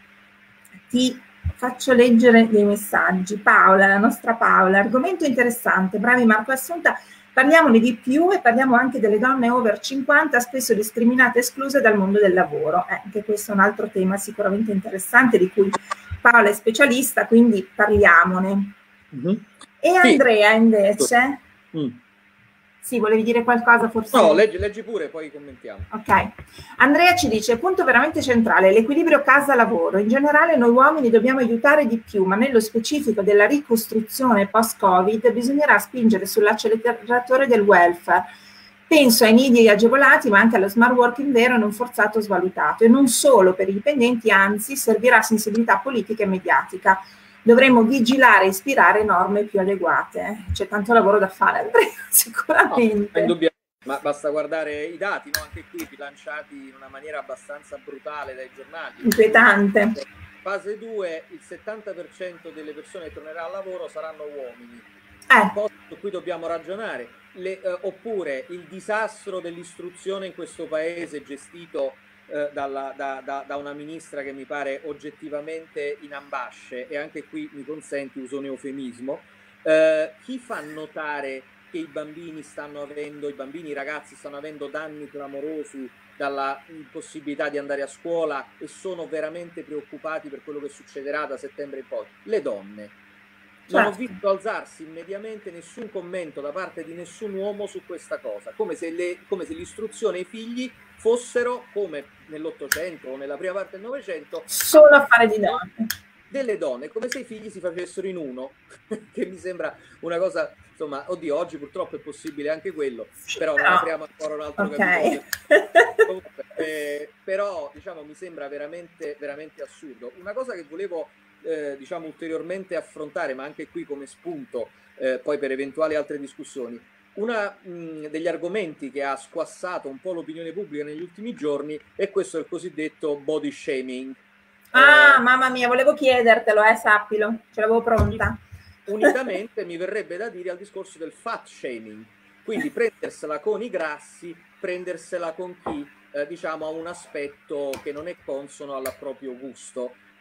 Ti faccio leggere dei messaggi. Paola, la nostra Paola, argomento interessante, bravi Marco e Assunta. Parliamone di più e parliamo anche delle donne over cinquanta, spesso discriminate e escluse dal mondo del lavoro. Eh, anche questo è un altro tema sicuramente interessante di cui Paola è specialista, quindi parliamone. Mm-hmm. E Andrea invece... Mm. Sì, volevi dire qualcosa forse? No, leggi, leggi pure, poi commentiamo. Ok. Andrea ci dice, punto veramente centrale, l'equilibrio casa-lavoro. In generale noi uomini dobbiamo aiutare di più, ma nello specifico della ricostruzione post-Covid bisognerà spingere sull'acceleratore del welfare. Penso ai nidi agevolati, ma anche allo smart working vero e non forzato svalutato. E non solo per i dipendenti, anzi servirà sensibilità politica e mediatica. Dovremmo vigilare e ispirare norme più adeguate. C'è tanto lavoro da fare, Andrea, sicuramente. No, indubbiamente, ma basta guardare i dati, no? Anche qui rilanciati in una maniera abbastanza brutale dai giornali. Inquietante. Fase due, il settanta per cento delle persone che tornerà al lavoro saranno uomini. Eh. Cosa su cui dobbiamo ragionare. Le, eh, oppure il disastro dell'istruzione in questo paese gestito Dalla, da, da, da una ministra che mi pare oggettivamente in ambasce, e anche qui mi consenti, uso un eufemismo, eh, chi fa notare che i bambini stanno avendo, i bambini, i ragazzi stanno avendo danni clamorosi dalla impossibilità di andare a scuola e sono veramente preoccupati per quello che succederà da settembre in poi? Le donne. Non ho visto alzarsi immediatamente nessun commento da parte di nessun uomo su questa cosa, come se, le, come se l'istruzione ai figli fossero, come nell'Ottocento o nella prima parte del Novecento, solo affare di donne. Delle donne, come se i figli si facessero in uno, che mi sembra una cosa, insomma, oddio, oggi purtroppo è possibile anche quello, però non apriamo ancora un altro okay. capitolo. Comunque, eh, però, diciamo, mi sembra veramente, veramente assurdo. Una cosa che volevo Eh, diciamo ulteriormente affrontare, ma anche qui come spunto eh, poi per eventuali altre discussioni, uno degli argomenti che ha squassato un po' l'opinione pubblica negli ultimi giorni è questo, il cosiddetto body shaming. Ah, eh, mamma mia, volevo chiedertelo, eh, sappilo, ce l'avevo pronta. Unitamente mi verrebbe da dire al discorso del fat shaming, quindi prendersela con i grassi, prendersela con chi eh, diciamo ha un aspetto che non è consono al proprio gusto.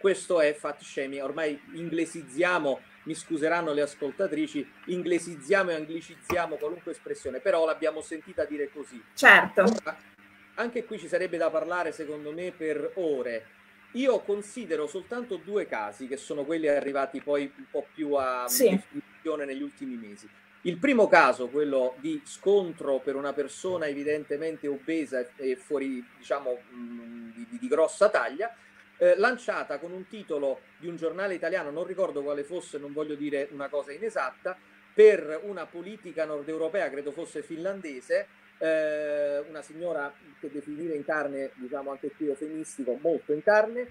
questo è fat shaming. Ormai inglesizziamo, mi scuseranno le ascoltatrici, inglesizziamo e anglicizziamo qualunque espressione, però l'abbiamo sentita dire così. Certo. Ora, anche qui ci sarebbe da parlare, secondo me, per ore. Io considero soltanto due casi, che sono quelli arrivati poi un po' più a sì. definizione negli ultimi mesi. Il primo caso, quello di scontro per una persona evidentemente obesa e fuori, diciamo, di, di, di grossa taglia, eh, lanciata con un titolo di un giornale italiano, non ricordo quale fosse, non voglio dire una cosa inesatta, per una politica nord europea, credo fosse finlandese, eh, una signora che definire in carne, diciamo anche qui eufemistico, molto in carne,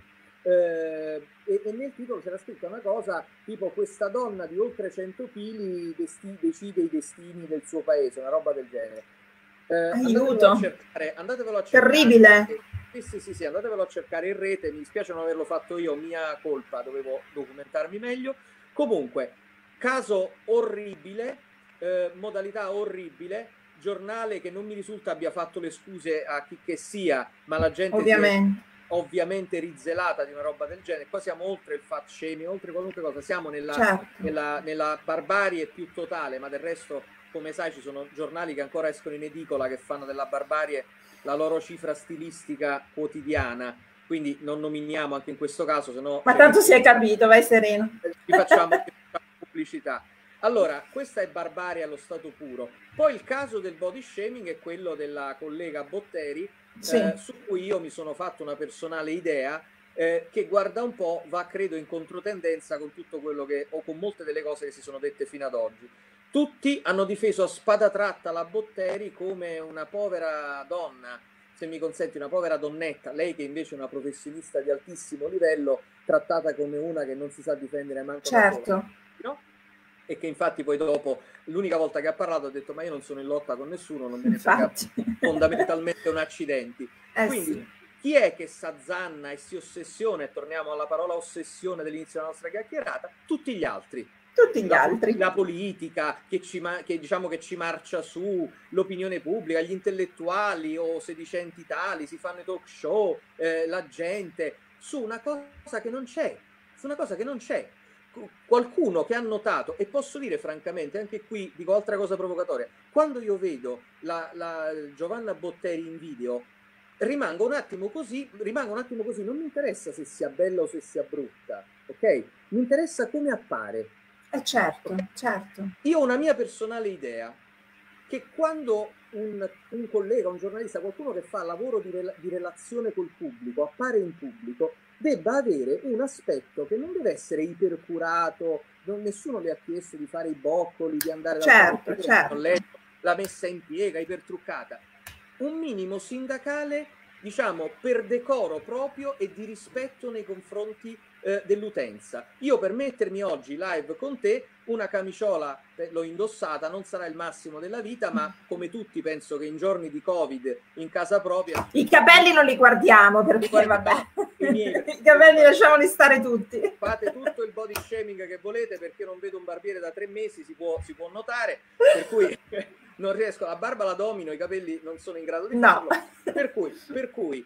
eh, e, e nel titolo c'era scritta una cosa tipo: questa donna di oltre cento chili decide i destini del suo paese, una roba del genere. Eh, Aiuto! Andatevelo a cercare, andatevelo a cercare. Terribile! Sì, sì, sì, sì, andatevelo a cercare in rete, mi dispiace non averlo fatto io, mia colpa, dovevo documentarmi meglio. Comunque, caso orribile, eh, modalità orribile, giornale che non mi risulta abbia fatto le scuse a chi che sia, ma la gente ovviamente, si è ovviamente rizzelata di una roba del genere. Qua siamo oltre il fat shaming, oltre qualunque cosa, siamo nella, certo. nella, nella barbarie più totale, ma del resto, come sai, ci sono giornali che ancora escono in edicola che fanno della barbarie la loro cifra stilistica quotidiana, quindi non nominiamo anche in questo caso, se no... Ma tanto si è capito, vai sereno. Ci facciamo, ci facciamo pubblicità. Allora, questa è barbarie allo stato puro. Poi il caso del body shaming è quello della collega Botteri, sì. eh, su cui io mi sono fatto una personale idea, eh, che guarda un po', va credo in controtendenza con tutto quello che, o con molte delle cose che si sono dette fino ad oggi. Tutti hanno difeso a spada tratta la Botteri come una povera donna, se mi consenti, una povera donnetta, lei che invece è una professionista di altissimo livello, trattata come una che non si sa difendere manco certo. da sola, no? E che infatti poi dopo, l'unica volta che ha parlato, ha detto: ma io non sono in lotta con nessuno, non me ne frega fondamentalmente un accidenti. Eh Quindi sì. chi è che s'azzanna e si ossessiona, e torniamo alla parola ossessione dell'inizio della nostra chiacchierata? Tutti gli altri. Tutti gli la, altri. La politica che ci, che, diciamo, che ci marcia su, l'opinione pubblica, gli intellettuali o sedicenti tali, si fanno i talk show, eh, la gente, su una cosa che non c'è, su una cosa che non c'è. Qualcuno che ha notato, e posso dire francamente, anche qui dico altra cosa provocatoria, quando io vedo la, la Giovanna Botteri in video, rimango un attimo così, rimango un attimo così, non mi interessa se sia bella o se sia brutta, ok? Mi interessa come appare. Eh certo, certo. Io ho una mia personale idea, che quando un, un collega, un giornalista, qualcuno che fa lavoro di, rela di relazione col pubblico, appare in pubblico, debba avere un aspetto che non deve essere ipercurato, non, nessuno le ha chiesto di fare i boccoli, di andare da certo, parte, certo. letto, la messa in piega, ipertruccata. Un minimo sindacale, diciamo, per decoro proprio e di rispetto nei confronti eh, dell'utenza. Io per mettermi oggi live con te, una camiciola eh, l'ho indossata, non sarà il massimo della vita, ma come tutti penso che in giorni di Covid in casa propria... I capelli non li guardiamo perché guarda, vabbè, i, miei, i capelli lasciamoli stare tutti. Fate tutto il body shaming che volete, perché non vedo un barbiere da tre mesi, si può, si può notare, per cui... non riesco, la barba la domino, i capelli non sono in grado di farlo, no. per cui, per cui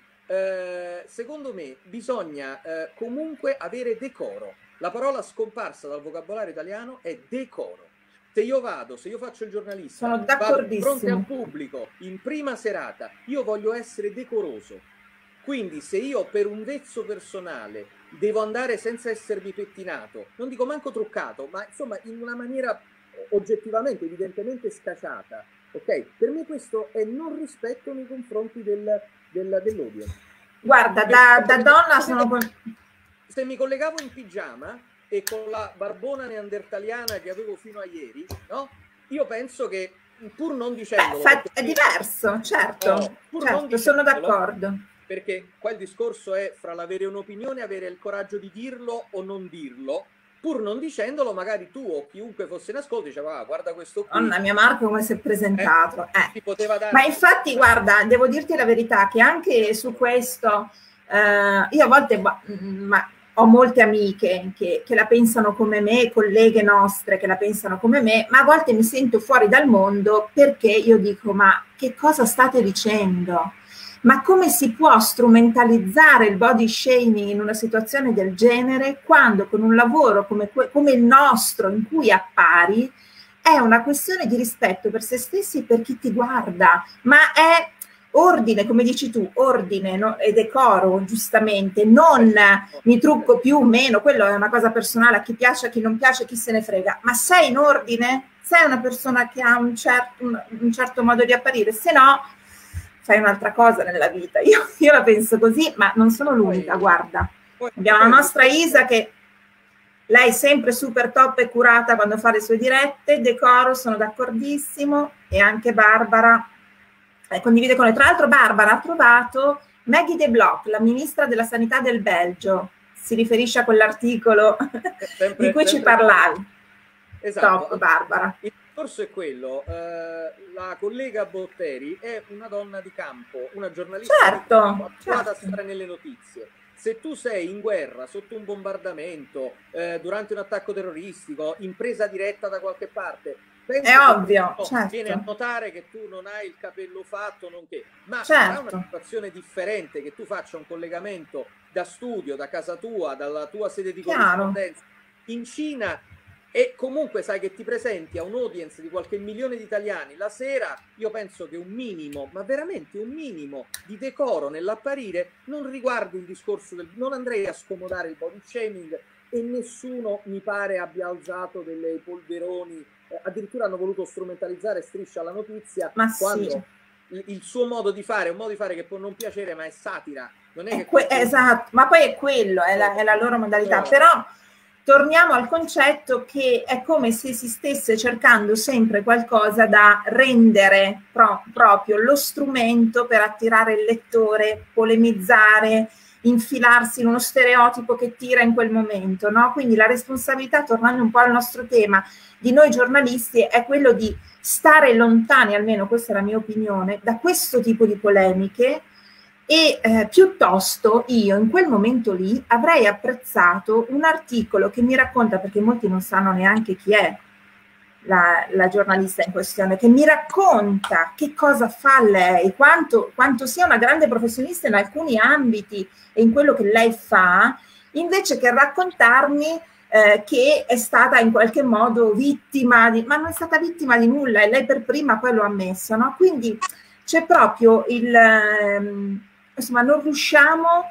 eh, secondo me bisogna eh, comunque avere decoro. La parola scomparsa dal vocabolario italiano è decoro. Se io vado, se io faccio il giornalista, sono vado di fronte al pubblico in prima serata, io voglio essere decoroso. Quindi se io per un vezzo personale devo andare senza essermi pettinato, non dico manco truccato, ma insomma in una maniera oggettivamente, evidentemente scaciata, ok? Per me questo è non rispetto nei confronti del, del, dell'audio. Guarda, da, da donna sono... Se mi collegavo in pigiama e con la barbona neandertaliana che avevo fino a ieri, no? Io penso che, pur non dicendolo... Beh, è diverso, certo, no, pur certo non sono d'accordo. Perché qua il discorso è fra l'avere un'opinione e avere il coraggio di dirlo o non dirlo, pur non dicendolo, magari tu o chiunque fosse in ascolto diceva: ah, guarda questo qui. Donna mia, Marco come si è presentato. Eh, eh. Poteva dare... Ma infatti, guarda, devo dirti la verità che anche su questo, eh, io a volte ma, ho molte amiche che, che la pensano come me, colleghe nostre che la pensano come me, ma a volte mi sento fuori dal mondo perché io dico: ma che cosa state dicendo? ma come si può strumentalizzare il body shaming in una situazione del genere quando con un lavoro come, come il nostro, in cui appari, è una questione di rispetto per se stessi e per chi ti guarda, ma è ordine, come dici tu, ordine, no? E decoro, giustamente, non mi trucco più o meno, quello è una cosa personale, a chi piace, a chi non piace, chi se ne frega, ma sei in ordine? Sei una persona che ha un certo, un, un certo modo di apparire, se no fai un'altra cosa nella vita. Io, io la penso così, ma non sono l'unica, guarda. Abbiamo la nostra Isa che lei è sempre super top e curata quando fa le sue dirette, decoro, sono d'accordissimo, e anche Barbara eh, condivide con noi. Tra l'altro Barbara ha trovato Maggie De Block, la ministra della sanità del Belgio, si riferisce a quell'articolo di cui ci parlavi. Esatto. Top, Barbara. Il discorso è quello, eh, la collega Botteri è una donna di campo, una giornalista certo, abituata certo. a stare nelle notizie. Se tu sei in guerra, sotto un bombardamento, eh, durante un attacco terroristico, in presa diretta da qualche parte, è ovvio, no, certo. viene a notare che tu non hai il capello fatto, nonché, ma certo. è una situazione differente che tu faccia un collegamento da studio, da casa tua, dalla tua sede di corrispondenza in Cina, e comunque sai che ti presenti a un audience di qualche milione di italiani la sera. Io penso che un minimo, ma veramente un minimo di decoro nell'apparire non riguardi il discorso del, non andrei a scomodare il body shaming, e nessuno mi pare abbia alzato delle polveroni, eh, addirittura hanno voluto strumentalizzare Striscia la Notizia, ma quando sì. il, il suo modo di fare è un modo di fare che può non piacere, ma è satira, non è, è che que- esatto, ma poi è quello, è la, è la loro modalità, no. Però torniamo al concetto che è come se si stesse cercando sempre qualcosa da rendere pro proprio lo strumento per attirare il lettore, polemizzare, infilarsi in uno stereotipo che tira in quel momento, no? Quindi la responsabilità, tornando un po' al nostro tema, di noi giornalisti è quello di stare lontani, almeno questa è la mia opinione, da questo tipo di polemiche. E eh, piuttosto io in quel momento lì avrei apprezzato un articolo che mi racconta, perché molti non sanno neanche chi è la, la giornalista in questione, che mi racconta che cosa fa lei, quanto, quanto sia una grande professionista in alcuni ambiti e in quello che lei fa, invece che raccontarmi eh, che è stata in qualche modo vittima di, ma non è stata vittima di nulla, e lei per prima poi lo ha ammesso, no? Quindi c'è proprio il ehm, insomma, non riusciamo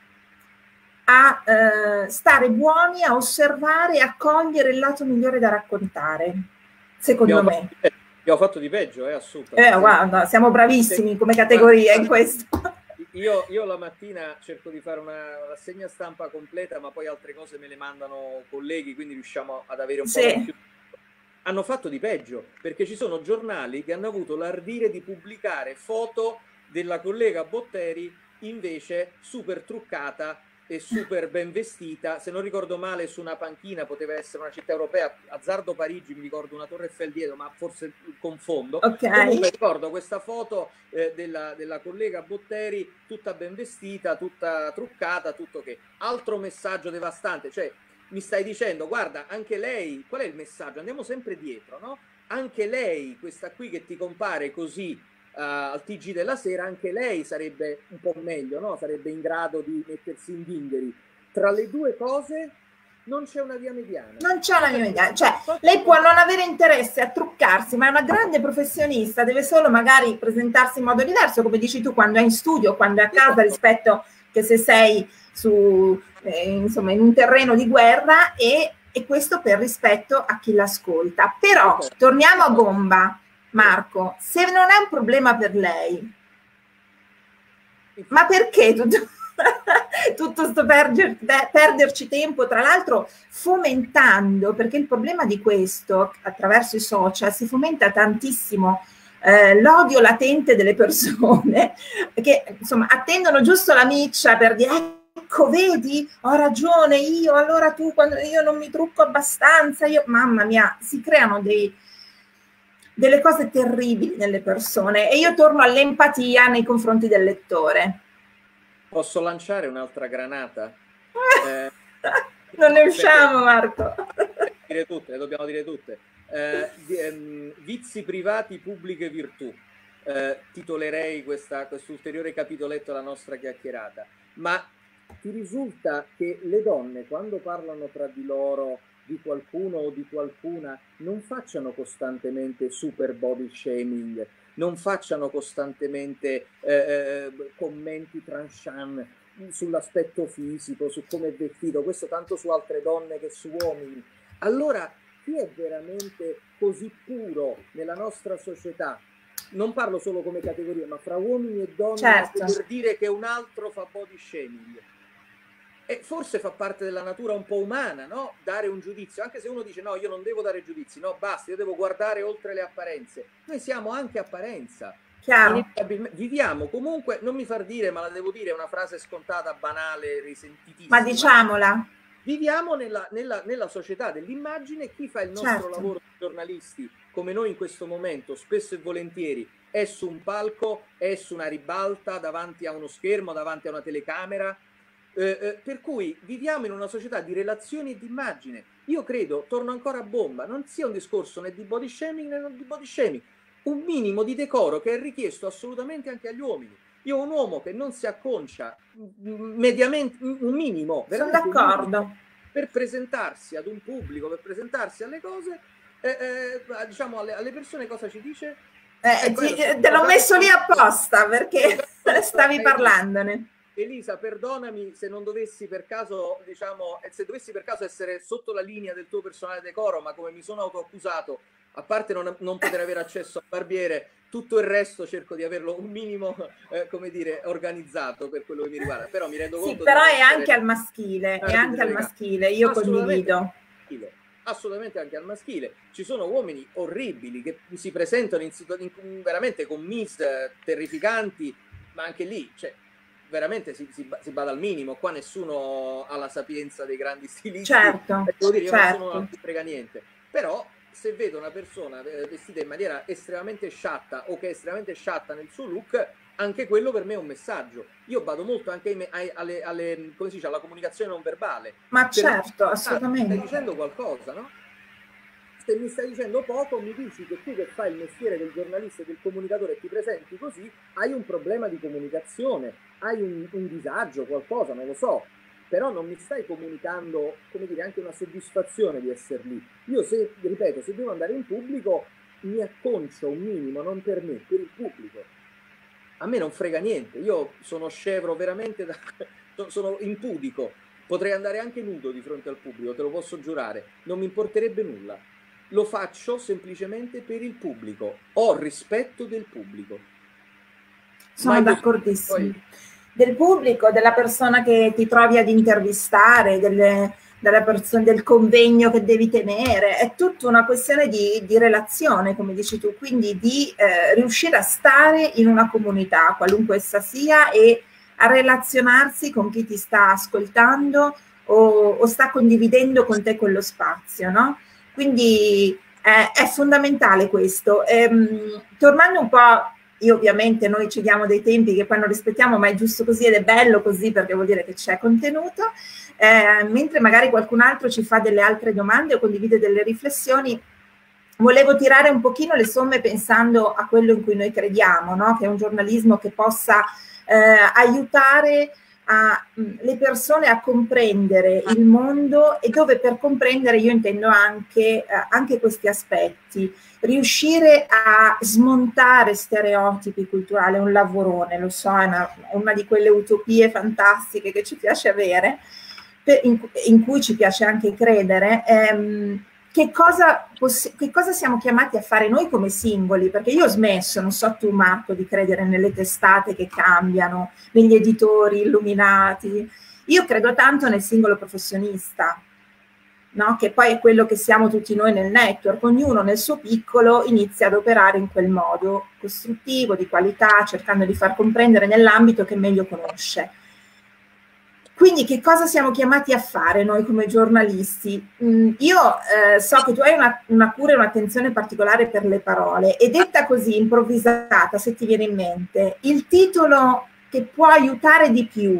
a eh, stare buoni, a osservare e a cogliere il lato migliore da raccontare, secondo abbiamo me. Fatto, abbiamo fatto di peggio, eh, assolutamente. Eh, guarda, siamo bravissimi come categoria in questo. Io, io la mattina cerco di fare una rassegna stampa completa, ma poi altre cose me le mandano colleghi, quindi riusciamo ad avere un sì. po' più. Hanno fatto di peggio, perché ci sono giornali che hanno avuto l'ardire di pubblicare foto della collega Botteri invece super truccata e super ben vestita, se non ricordo male su una panchina, poteva essere una città europea, azzardo Parigi, mi ricordo una Torre Eiffel dietro, ma forse confondo. Okay. Comunque ricordo questa foto eh, della, della collega Botteri tutta ben vestita, tutta truccata, tutto che. Altro messaggio devastante, cioè mi stai dicendo, guarda, anche lei, qual è il messaggio? Andiamo sempre dietro, no? Anche lei, questa qui che ti compare così uh, al T G della sera, anche lei sarebbe un po' meglio, no? Sarebbe in grado di mettersi in vingheri. Tra le due cose non c'è una via mediana. Non c'è una via mediana, cioè lei può non avere interesse a truccarsi, ma è una grande professionista, deve solo magari presentarsi in modo diverso, come dici tu, quando è in studio, quando è a casa, rispetto che se sei su... Eh, insomma in un terreno di guerra, e, e questo per rispetto a chi l'ascolta. Però torniamo a bomba, Marco, se non è un problema per lei, ma perché tutto, tutto sto perder, perderci tempo, tra l'altro fomentando, perché il problema di questo attraverso i social si fomenta tantissimo eh, l'odio latente delle persone che insomma attendono giusto la miccia per dire ecco, vedi, ho ragione io, allora tu, quando io non mi trucco abbastanza, io, mamma mia, si creano dei, delle cose terribili nelle persone, e io torno all'empatia nei confronti del lettore. Posso lanciare un'altra granata? Eh, non ne usciamo, Marco. Dire tutte, le dobbiamo dire tutte. Eh, ehm, vizi privati, pubbliche virtù. eh, titolerei questa, questo ulteriore capitoletto alla nostra chiacchierata. Ma ti risulta che le donne, quando parlano tra di loro di qualcuno o di qualcuna, non facciano costantemente super body shaming, non facciano costantemente eh, commenti tranchant sull'aspetto fisico, su come è vestito, questo tanto su altre donne che su uomini? Allora, chi è veramente così puro nella nostra società? Non parlo solo come categoria, ma fra uomini e donne, certo, per dire che un altro fa body shaming. E forse fa parte della natura un po' umana, no? Dare un giudizio, anche se uno dice no, io non devo dare giudizi, no, basta, io devo guardare oltre le apparenze. Noi siamo anche apparenza. chiaro. Viviamo comunque, non mi far dire, ma la devo dire, è una frase scontata, banale, risentitissima. Ma diciamola. Viviamo nella, nella, nella società dell'immagine. Chi fa il nostro certo. lavoro di giornalisti, come noi in questo momento, spesso e volentieri, è su un palco, è su una ribalta, davanti a uno schermo, davanti a una telecamera. Eh, eh, per cui viviamo in una società di relazioni e di immagine. Io credo, torno ancora a bomba, non sia un discorso né di body shaming né di body shaming, un minimo di decoro che è richiesto assolutamente anche agli uomini. Io un uomo che non si acconcia mediamente, un minimo, sono d'accordo, per presentarsi ad un pubblico, per presentarsi alle cose, eh, eh, diciamo alle, alle persone, cosa ci dice? Eh, ecco, ti, te l'ho messo lì apposta perché stavi parlandone. Elisa, perdonami se non dovessi per caso, diciamo, se dovessi per caso essere sotto la linea del tuo personale decoro, ma come mi sono autoaccusato, a parte non, non poter avere accesso al barbiere, tutto il resto cerco di averlo un minimo, eh, come dire, organizzato per quello che mi riguarda. Però mi rendo conto... Sì, però è anche al maschile, è anche al maschile, io condivido. Assolutamente anche al maschile. Ci sono uomini orribili che si presentano in, in, veramente con miss terrificanti, ma anche lì, cioè, veramente si, si, si bada al minimo. Qua nessuno ha la sapienza dei grandi stilisti, certo, devo dire, io certo. nessuno non ti frega niente. Però se vedo una persona vestita in maniera estremamente sciatta o che è estremamente sciatta nel suo look, anche quello per me è un messaggio. Io vado molto anche ai, alle, alle, come si dice, alla comunicazione non verbale. Ma certo, assolutamente. Stai dicendo qualcosa, no? Se mi stai dicendo poco, mi dici che tu che fai il mestiere del giornalista e del comunicatore e ti presenti così, hai un problema di comunicazione, hai un, un disagio, qualcosa, non lo so. Però non mi stai comunicando, come dire, anche una soddisfazione di essere lì. Io, se, ripeto, se devo andare in pubblico, mi acconcio un minimo, non per me, per il pubblico. A me non frega niente, io sono scevro veramente, da, sono impudico, potrei andare anche nudo di fronte al pubblico, te lo posso giurare, non mi importerebbe nulla. Lo faccio semplicemente per il pubblico, ho rispetto del pubblico. Sono d'accordissimo. Poi... del pubblico, della persona che ti trovi ad intervistare, delle, della persona, del convegno che devi tenere, è tutta una questione di, di relazione, come dici tu, quindi di eh, riuscire a stare in una comunità, qualunque essa sia, e a relazionarsi con chi ti sta ascoltando o, o sta condividendo con te quello spazio, no? Quindi eh, è fondamentale questo. Ehm, tornando un po'... Io ovviamente noi ci diamo dei tempi che poi non rispettiamo, ma è giusto così ed è bello così perché vuol dire che c'è contenuto, eh, mentre magari qualcun altro ci fa delle altre domande o condivide delle riflessioni, volevo tirare un pochino le somme pensando a quello in cui noi crediamo, no? Che è un giornalismo che possa eh, aiutare a, mh, le persone a comprendere il mondo, e dove per comprendere io intendo anche, eh, anche questi aspetti. Riuscire a smontare stereotipi culturali è un lavorone, lo so, è una, una di quelle utopie fantastiche che ci piace avere, per, in, in cui ci piace anche credere. Ehm, che, cosa che cosa siamo chiamati a fare noi come singoli? Perché io ho smesso, non so tu Marco, di credere nelle testate che cambiano, negli editori illuminati. Io credo tanto nel singolo professionista, no? Che poi è quello che siamo tutti noi nel network, ognuno nel suo piccolo inizia ad operare in quel modo costruttivo, di qualità, cercando di far comprendere nell'ambito che meglio conosce. Quindi che cosa siamo chiamati a fare noi come giornalisti? Mm, io eh, so che tu hai una, una cura e un'attenzione particolare per le parole, e detta così, improvvisata, se ti viene in mente, il titolo che può aiutare di più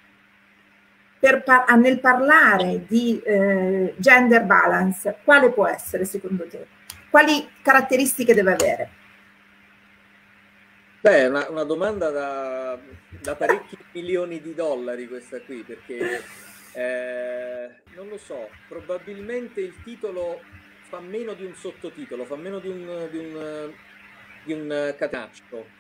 Per par nel parlare di eh, gender balance, quale può essere secondo te? Quali caratteristiche deve avere? Beh, è una, una domanda da, da parecchi milioni di dollari questa qui, perché eh, non lo so, probabilmente il titolo fa meno di un sottotitolo, fa meno di un, di un, di un catenaccio,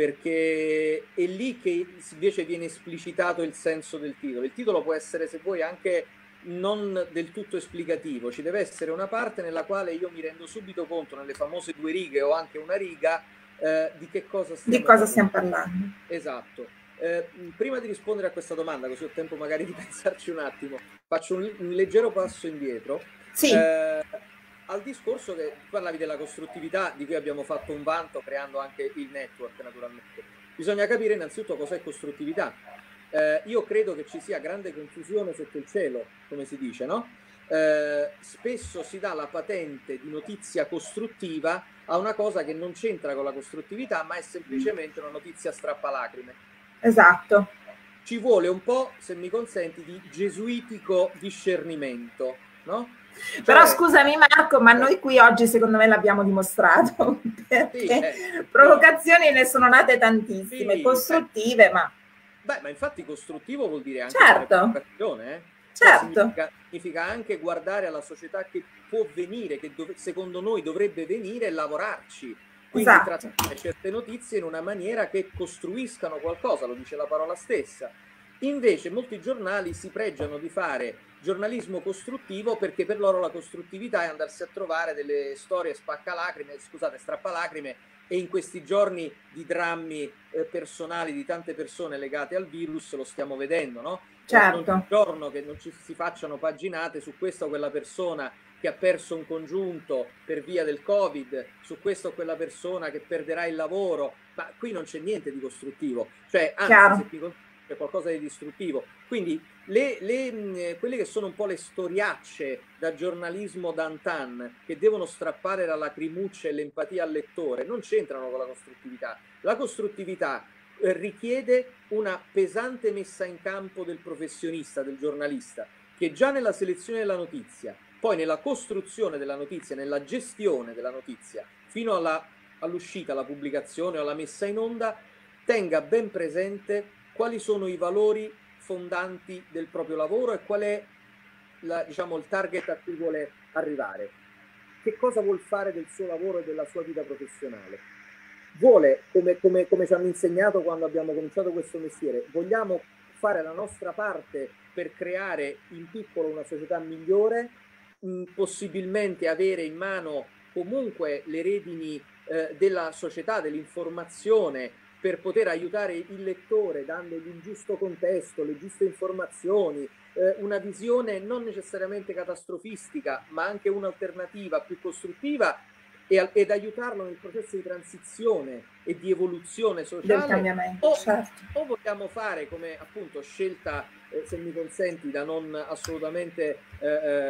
perché è lì che invece viene esplicitato il senso del titolo. Il titolo può essere, se vuoi, anche non del tutto esplicativo, ci deve essere una parte nella quale io mi rendo subito conto, nelle famose due righe o anche una riga, eh, di che cosa stiamo, di cosa stiamo parlando. Esatto. Eh, prima di rispondere a questa domanda, così ho tempo magari di pensarci un attimo, faccio un, un leggero passo indietro. Sì. Eh, al discorso che parlavi della costruttività, di cui abbiamo fatto un vanto creando anche il network, naturalmente. Bisogna capire innanzitutto cos'è costruttività. Eh, io credo che ci sia grande confusione sotto il cielo, come si dice, no? Eh, spesso si dà la patente di notizia costruttiva a una cosa che non c'entra con la costruttività, ma è semplicemente una notizia strappalacrime. Esatto. Ci vuole un po', se mi consenti, di gesuitico discernimento, no? Cioè, però scusami Marco, ma noi qui oggi secondo me l'abbiamo dimostrato, perché sì, eh, provocazioni sì. ne sono nate tantissime, sì, costruttive, beh, ma... Beh, ma infatti costruttivo vuol dire anche certo. provocazione, eh? Certo. Cioè, significa, significa anche guardare alla società che può venire, che dov- secondo noi dovrebbe venire e lavorarci. Quindi esatto. trattare certe notizie in una maniera che costruiscano qualcosa, lo dice la parola stessa. Invece molti giornali si pregiano di fare giornalismo costruttivo perché per loro la costruttività è andarsi a trovare delle storie spaccalacrime, scusate, strappalacrime, e in questi giorni di drammi eh, personali di tante persone legate al virus lo stiamo vedendo, no? Certo. Non c'è un giorno che non ci si facciano paginate su questa o quella persona che ha perso un congiunto per via del Covid, su questa o quella persona che perderà il lavoro, ma qui non c'è niente di costruttivo, cioè anzi Chiaro. se ti c'è qualcosa di distruttivo. Quindi le, le, quelle che sono un po' le storiacce da giornalismo d'antan che devono strappare la lacrimuccia e l'empatia al lettore non c'entrano con la costruttività. La costruttività eh, richiede una pesante messa in campo del professionista, del giornalista, che già nella selezione della notizia, poi nella costruzione della notizia, nella gestione della notizia, fino alla, all'uscita, alla pubblicazione o alla messa in onda, tenga ben presente quali sono i valori fondanti del proprio lavoro e qual è la, diciamo, il target a cui vuole arrivare. Che cosa vuol fare del suo lavoro e della sua vita professionale? Vuole, come, come, come ci hanno insegnato quando abbiamo cominciato questo mestiere, vogliamo fare la nostra parte per creare in piccolo una società migliore, mh, possibilmente avere in mano comunque le redini eh, della società, dell'informazione, per poter aiutare il lettore dandogli il giusto contesto, le giuste informazioni, eh, una visione non necessariamente catastrofistica, ma anche un'alternativa più costruttiva e, ed aiutarlo nel processo di transizione e di evoluzione sociale. Del cambiamento, o, certo. o vogliamo fare come appunto scelta, eh, se mi consenti, da non assolutamente eh,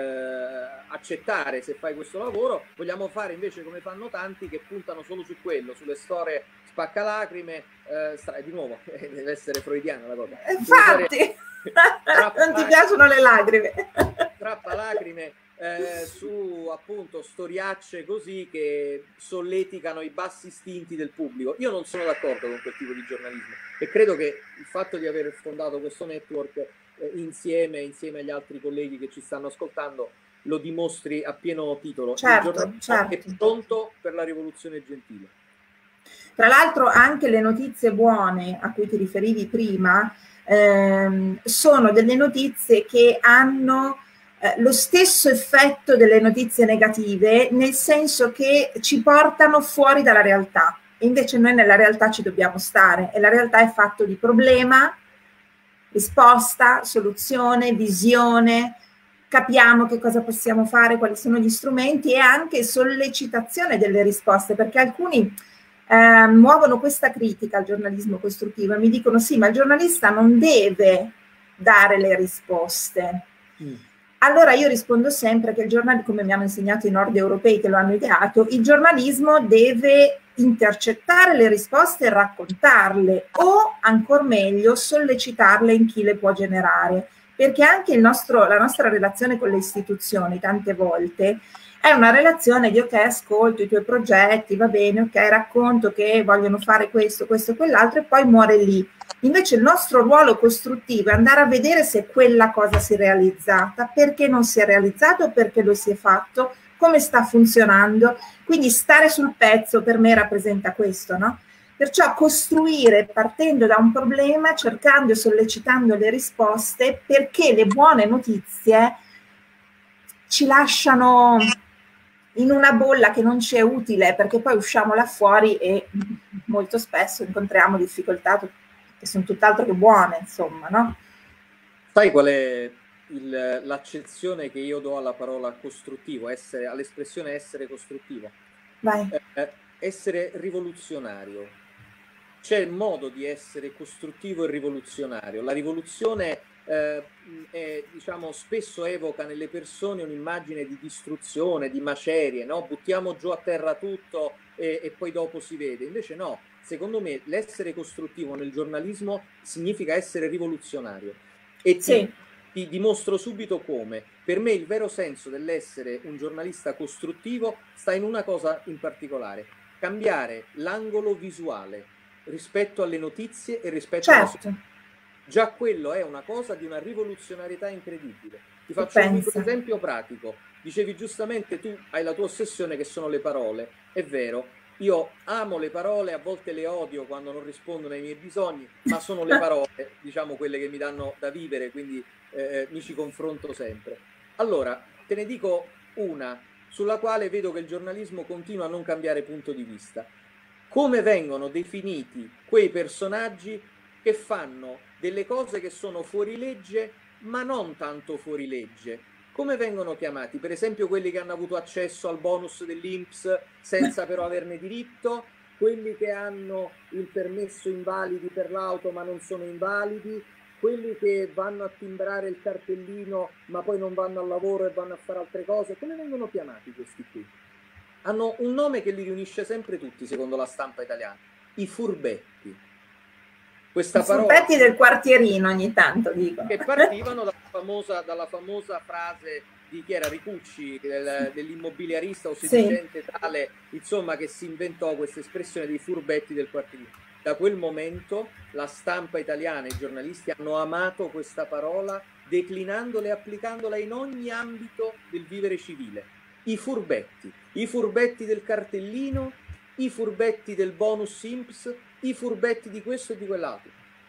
eh, accettare se fai questo lavoro, vogliamo fare invece come fanno tanti che puntano solo su quello, sulle storie spaccalacrime, eh, stra- di nuovo, deve essere freudiana la cosa. Infatti, non ti piacciono le lacrime. Strappalacrime eh, su appunto storiacce così che solleticano i bassi istinti del pubblico. Io non sono d'accordo con quel tipo di giornalismo e credo che il fatto di aver fondato questo network eh, insieme, insieme agli altri colleghi che ci stanno ascoltando lo dimostri a pieno titolo. Certo, il giornalismo certo. è pronto per la rivoluzione gentile. Tra l'altro anche le notizie buone a cui ti riferivi prima ehm, sono delle notizie che hanno eh, lo stesso effetto delle notizie negative, nel senso che ci portano fuori dalla realtà. E invece noi nella realtà ci dobbiamo stare e la realtà è fatta di problema, risposta, soluzione, visione, capiamo che cosa possiamo fare, quali sono gli strumenti e anche sollecitazione delle risposte, perché alcuni Eh, muovono questa critica al giornalismo costruttivo e mi dicono sì, ma il giornalista non deve dare le risposte. Mm. Allora io rispondo sempre che il giornalismo, come mi hanno insegnato i nord europei che lo hanno ideato, il giornalismo deve intercettare le risposte e raccontarle o, ancor meglio, sollecitarle in chi le può generare, perché anche il nostro, la nostra relazione con le istituzioni tante volte È una relazione di ok, ascolto i tuoi progetti, va bene, ok, racconto che vogliono fare questo, questo e quell'altro, e poi muore lì. Invece il nostro ruolo costruttivo è andare a vedere se quella cosa si è realizzata, perché non si è realizzato, perché lo si è fatto, come sta funzionando. Quindi stare sul pezzo per me rappresenta questo, no? Perciò costruire partendo da un problema, cercando e sollecitando le risposte, perché le buone notizie ci lasciano in una bolla che non ci è utile, perché poi usciamo là fuori e molto spesso incontriamo difficoltà che sono tutt'altro che buone, insomma, no? Sai qual è l'accezione che io do alla parola costruttivo, essere, all'espressione essere costruttivo? Vai. Eh, essere rivoluzionario. C'è il modo di essere costruttivo e rivoluzionario. La rivoluzione eh, è, diciamo, spesso evoca nelle persone un'immagine di distruzione, di macerie, no? Buttiamo giù a terra tutto e, e poi dopo si vede. Invece no, secondo me l'essere costruttivo nel giornalismo significa essere rivoluzionario. E ti, sì. ti dimostro subito come. Per me il vero senso dell'essere un giornalista costruttivo sta in una cosa in particolare: cambiare l'angolo visuale rispetto alle notizie e rispetto alla certo. società. Già quello è una cosa di una rivoluzionarietà incredibile. Ti faccio un esempio pratico. Dicevi giustamente, tu hai la tua ossessione che sono le parole. È vero, io amo le parole, a volte le odio quando non rispondono ai miei bisogni, ma sono le parole, diciamo, quelle che mi danno da vivere, quindi eh, mi ci confronto sempre. Allora, te ne dico una sulla quale vedo che il giornalismo continua a non cambiare punto di vista. Come vengono definiti quei personaggi che fanno delle cose che sono fuori legge, ma non tanto fuori legge? Come vengono chiamati? Per esempio quelli che hanno avuto accesso al bonus dell'I N P S senza però averne diritto, quelli che hanno il permesso invalidi per l'auto ma non sono invalidi, quelli che vanno a timbrare il cartellino ma poi non vanno al lavoro e vanno a fare altre cose. Come vengono chiamati questi qui? Hanno un nome che li riunisce sempre tutti, secondo la stampa italiana: i furbetti. Questa I furbetti parola, del quartierino ogni tanto dicono. Che partivano dalla famosa, dalla famosa frase di chi era, Ricucci, del, dell'immobiliarista o sedicente sì. tale, insomma, che si inventò questa espressione dei furbetti del quartierino. Da quel momento la stampa italiana, i giornalisti hanno amato questa parola, declinandola e applicandola in ogni ambito del vivere civile. I furbetti, i furbetti del cartellino, i furbetti del bonus I N P S, i furbetti di questo e di quell'altro.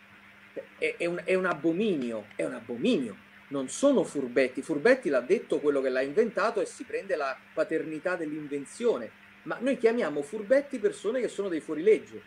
È, è, un, è un abominio, è un abominio. Non sono furbetti, furbetti l'ha detto quello che l'ha inventato e si prende la paternità dell'invenzione, ma noi chiamiamo furbetti persone che sono dei fuorilegge.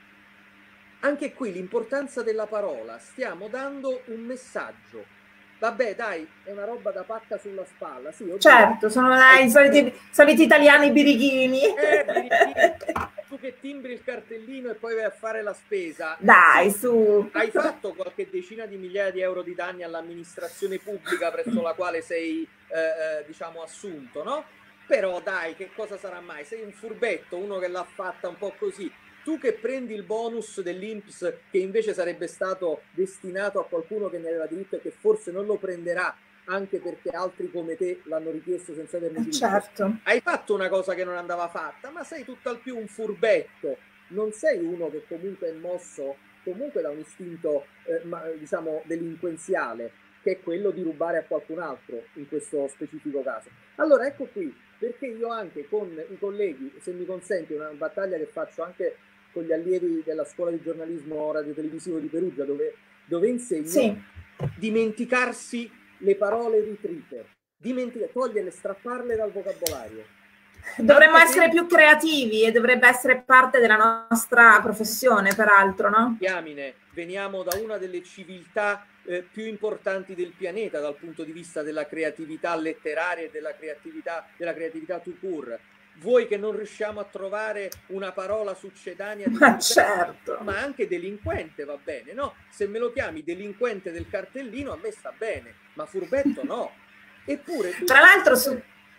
Anche qui l'importanza della parola, stiamo dando un messaggio. Vabbè, dai, è una roba da pacca sulla spalla. Sì, certo, sono dai, i soliti, soliti italiani birighini. Eh, birighini. Tu che timbri il cartellino e poi vai a fare la spesa. Dai, su. Hai fatto qualche decina di migliaia di euro di danni all'amministrazione pubblica presso la quale sei, eh, diciamo, assunto, no? Però dai, che cosa sarà mai? Sei un furbetto, uno che l'ha fatta un po' così. Tu che prendi il bonus dell'I N P S che invece sarebbe stato destinato a qualcuno che ne aveva diritto e che forse non lo prenderà anche perché altri come te l'hanno richiesto senza averne diritto. Certo. Hai fatto una cosa che non andava fatta, ma sei tutt'al più un furbetto. Non sei uno che comunque è mosso comunque da un istinto, eh, ma, diciamo, delinquenziale, che è quello di rubare a qualcun altro in questo specifico caso. Allora ecco qui, perché io anche con i colleghi, se mi consenti, una battaglia che faccio anche con gli allievi della scuola di giornalismo radiotelevisivo di Perugia, dove, dove insegno, sì. dimenticarsi le parole ritrite, dimenticare, toglierle, strapparle dal vocabolario. Dovremmo anche essere se... più creativi e dovrebbe essere parte della nostra professione, peraltro, no? Diamine, veniamo da una delle civiltà eh, più importanti del pianeta dal punto di vista della creatività letteraria e della creatività, della creatività tout court. Voi che non riusciamo a trovare una parola succedania di ma, certo. ma anche delinquente va bene, no? Se me lo chiami delinquente del cartellino a me sta bene, ma furbetto no. Eppure tu... Tra l'altro su...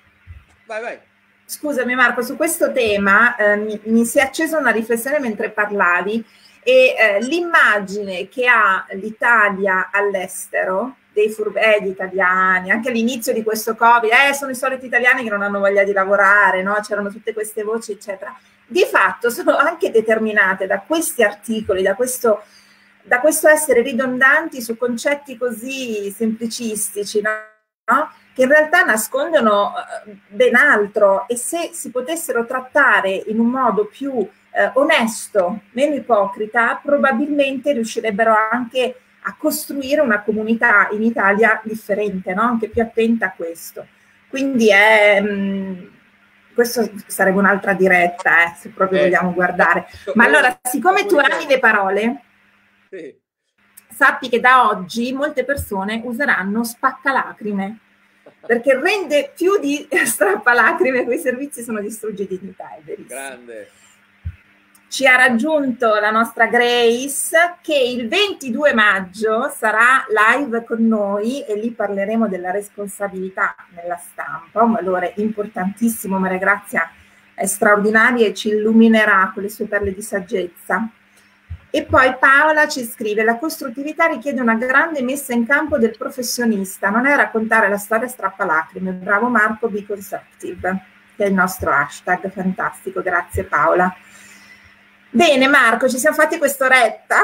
vai vai scusami Marco, su questo tema eh, mi, mi si è accesa una riflessione mentre parlavi e eh, l'immagine che ha l'Italia all'estero dei furbetti italiani, anche all'inizio di questo Covid, eh, sono i soliti italiani che non hanno voglia di lavorare, no? C'erano tutte queste voci, eccetera. Di fatto sono anche determinate da questi articoli, da questo, da questo essere ridondanti su concetti così semplicistici, no? Che in realtà nascondono ben altro, e se si potessero trattare in un modo più eh, onesto, meno ipocrita, probabilmente riuscirebbero anche a costruire una comunità in Italia differente, no? Anche più attenta a questo. Quindi è, mh, questo sarebbe un'altra diretta, eh, se proprio eh, vogliamo guardare. Ma allora, siccome tu ami le parole, sì, sappi che da oggi molte persone useranno spaccalacrime, perché rende più di strappalacrime, quei servizi sono distruggi dignità, è verissimo. Grande. Ci ha raggiunto la nostra Grace, che il ventidue maggio sarà live con noi e lì parleremo della responsabilità nella stampa, un valore importantissimo. Maria Grazia è straordinaria e ci illuminerà con le sue perle di saggezza. E poi Paola ci scrive: la costruttività richiede una grande messa in campo del professionista, non è raccontare la storia strappalacrime. Bravo Marco, be constructive, che è il nostro hashtag. Fantastico, grazie Paola. Bene Marco, ci siamo fatti quest'oretta.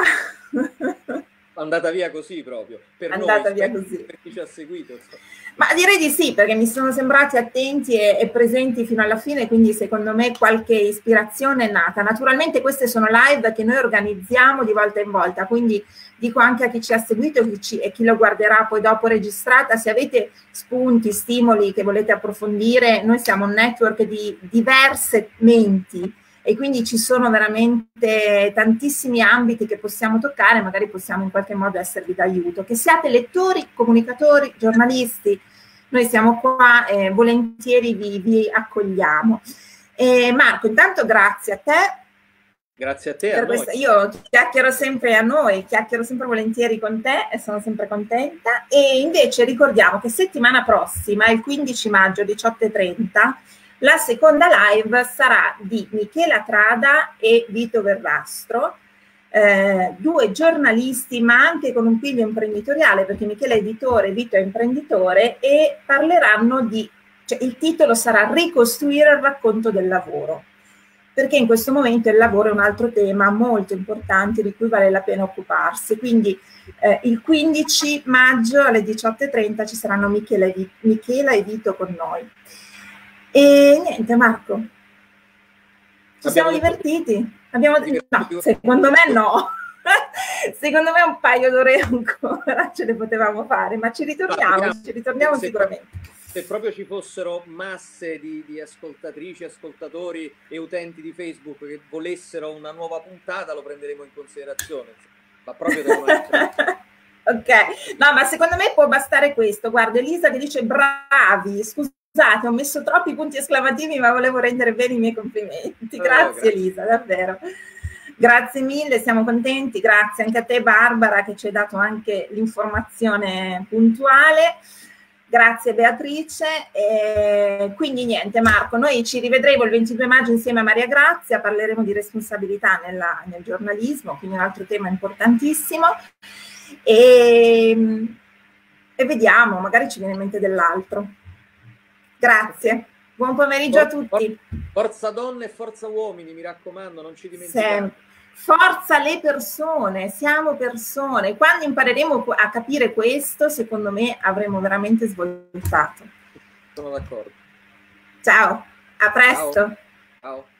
Andata via così proprio. Per andata noi, via così. Per chi ci ha seguito. Ma direi di sì, perché mi sono sembrati attenti e, e presenti fino alla fine, quindi secondo me qualche ispirazione è nata. Naturalmente queste sono live che noi organizziamo di volta in volta, quindi dico anche a chi ci ha seguito chi ci, e chi lo guarderà poi dopo registrata, se avete spunti, stimoli che volete approfondire, noi siamo un network di diverse menti, e quindi ci sono veramente tantissimi ambiti che possiamo toccare, magari possiamo in qualche modo esservi d'aiuto. Che siate lettori, comunicatori, giornalisti, noi siamo qua e eh, volentieri vi, vi accogliamo. E Marco, intanto grazie a te. Grazie a te. A questa, io chiacchiero sempre a noi, chiacchiero sempre volentieri con te e sono sempre contenta. E invece ricordiamo che settimana prossima, il quindici maggio, diciotto e trenta, la seconda live sarà di Michela Trada e Vito Verrastro, eh, due giornalisti ma anche con un piglio imprenditoriale, perché Michela è editore, Vito è imprenditore, e parleranno di, cioè il titolo sarà Ricostruire il racconto del lavoro, perché in questo momento il lavoro è un altro tema molto importante di cui vale la pena occuparsi. Quindi eh, il quindici maggio alle diciotto e trenta ci saranno Michela e, Michela e Vito con noi. E niente Marco, ci Abbiamo siamo divertiti? Abbiamo... No, secondo me no, secondo me un paio d'ore ancora ce le potevamo fare, ma ci ritorniamo, no, ci ritorniamo se, sicuramente. Se proprio ci fossero masse di, di ascoltatrici, ascoltatori e utenti di Facebook che volessero una nuova puntata, lo prenderemo in considerazione, ma proprio devono essere... Ok, no, ma secondo me può bastare questo. Guarda Elisa che dice bravi, scusa. Scusate, ho messo troppi punti esclamativi, ma volevo rendere bene i miei complimenti. Grazie, oh, grazie Elisa, davvero. Grazie mille, siamo contenti. Grazie anche a te Barbara che ci hai dato anche l'informazione puntuale. Grazie Beatrice. E quindi niente Marco, noi ci rivedremo il ventidue maggio insieme a Maria Grazia, parleremo di responsabilità nella, nel giornalismo, quindi un altro tema importantissimo. E, e vediamo, magari ci viene in mente dell'altro. Grazie, buon pomeriggio a tutti. Forza donne e forza uomini, mi raccomando, non ci dimentichiamo. Forza le persone, siamo persone. Quando impareremo a capire questo, secondo me avremo veramente svoltato. Sono d'accordo. Ciao, a presto. Ciao. Ciao.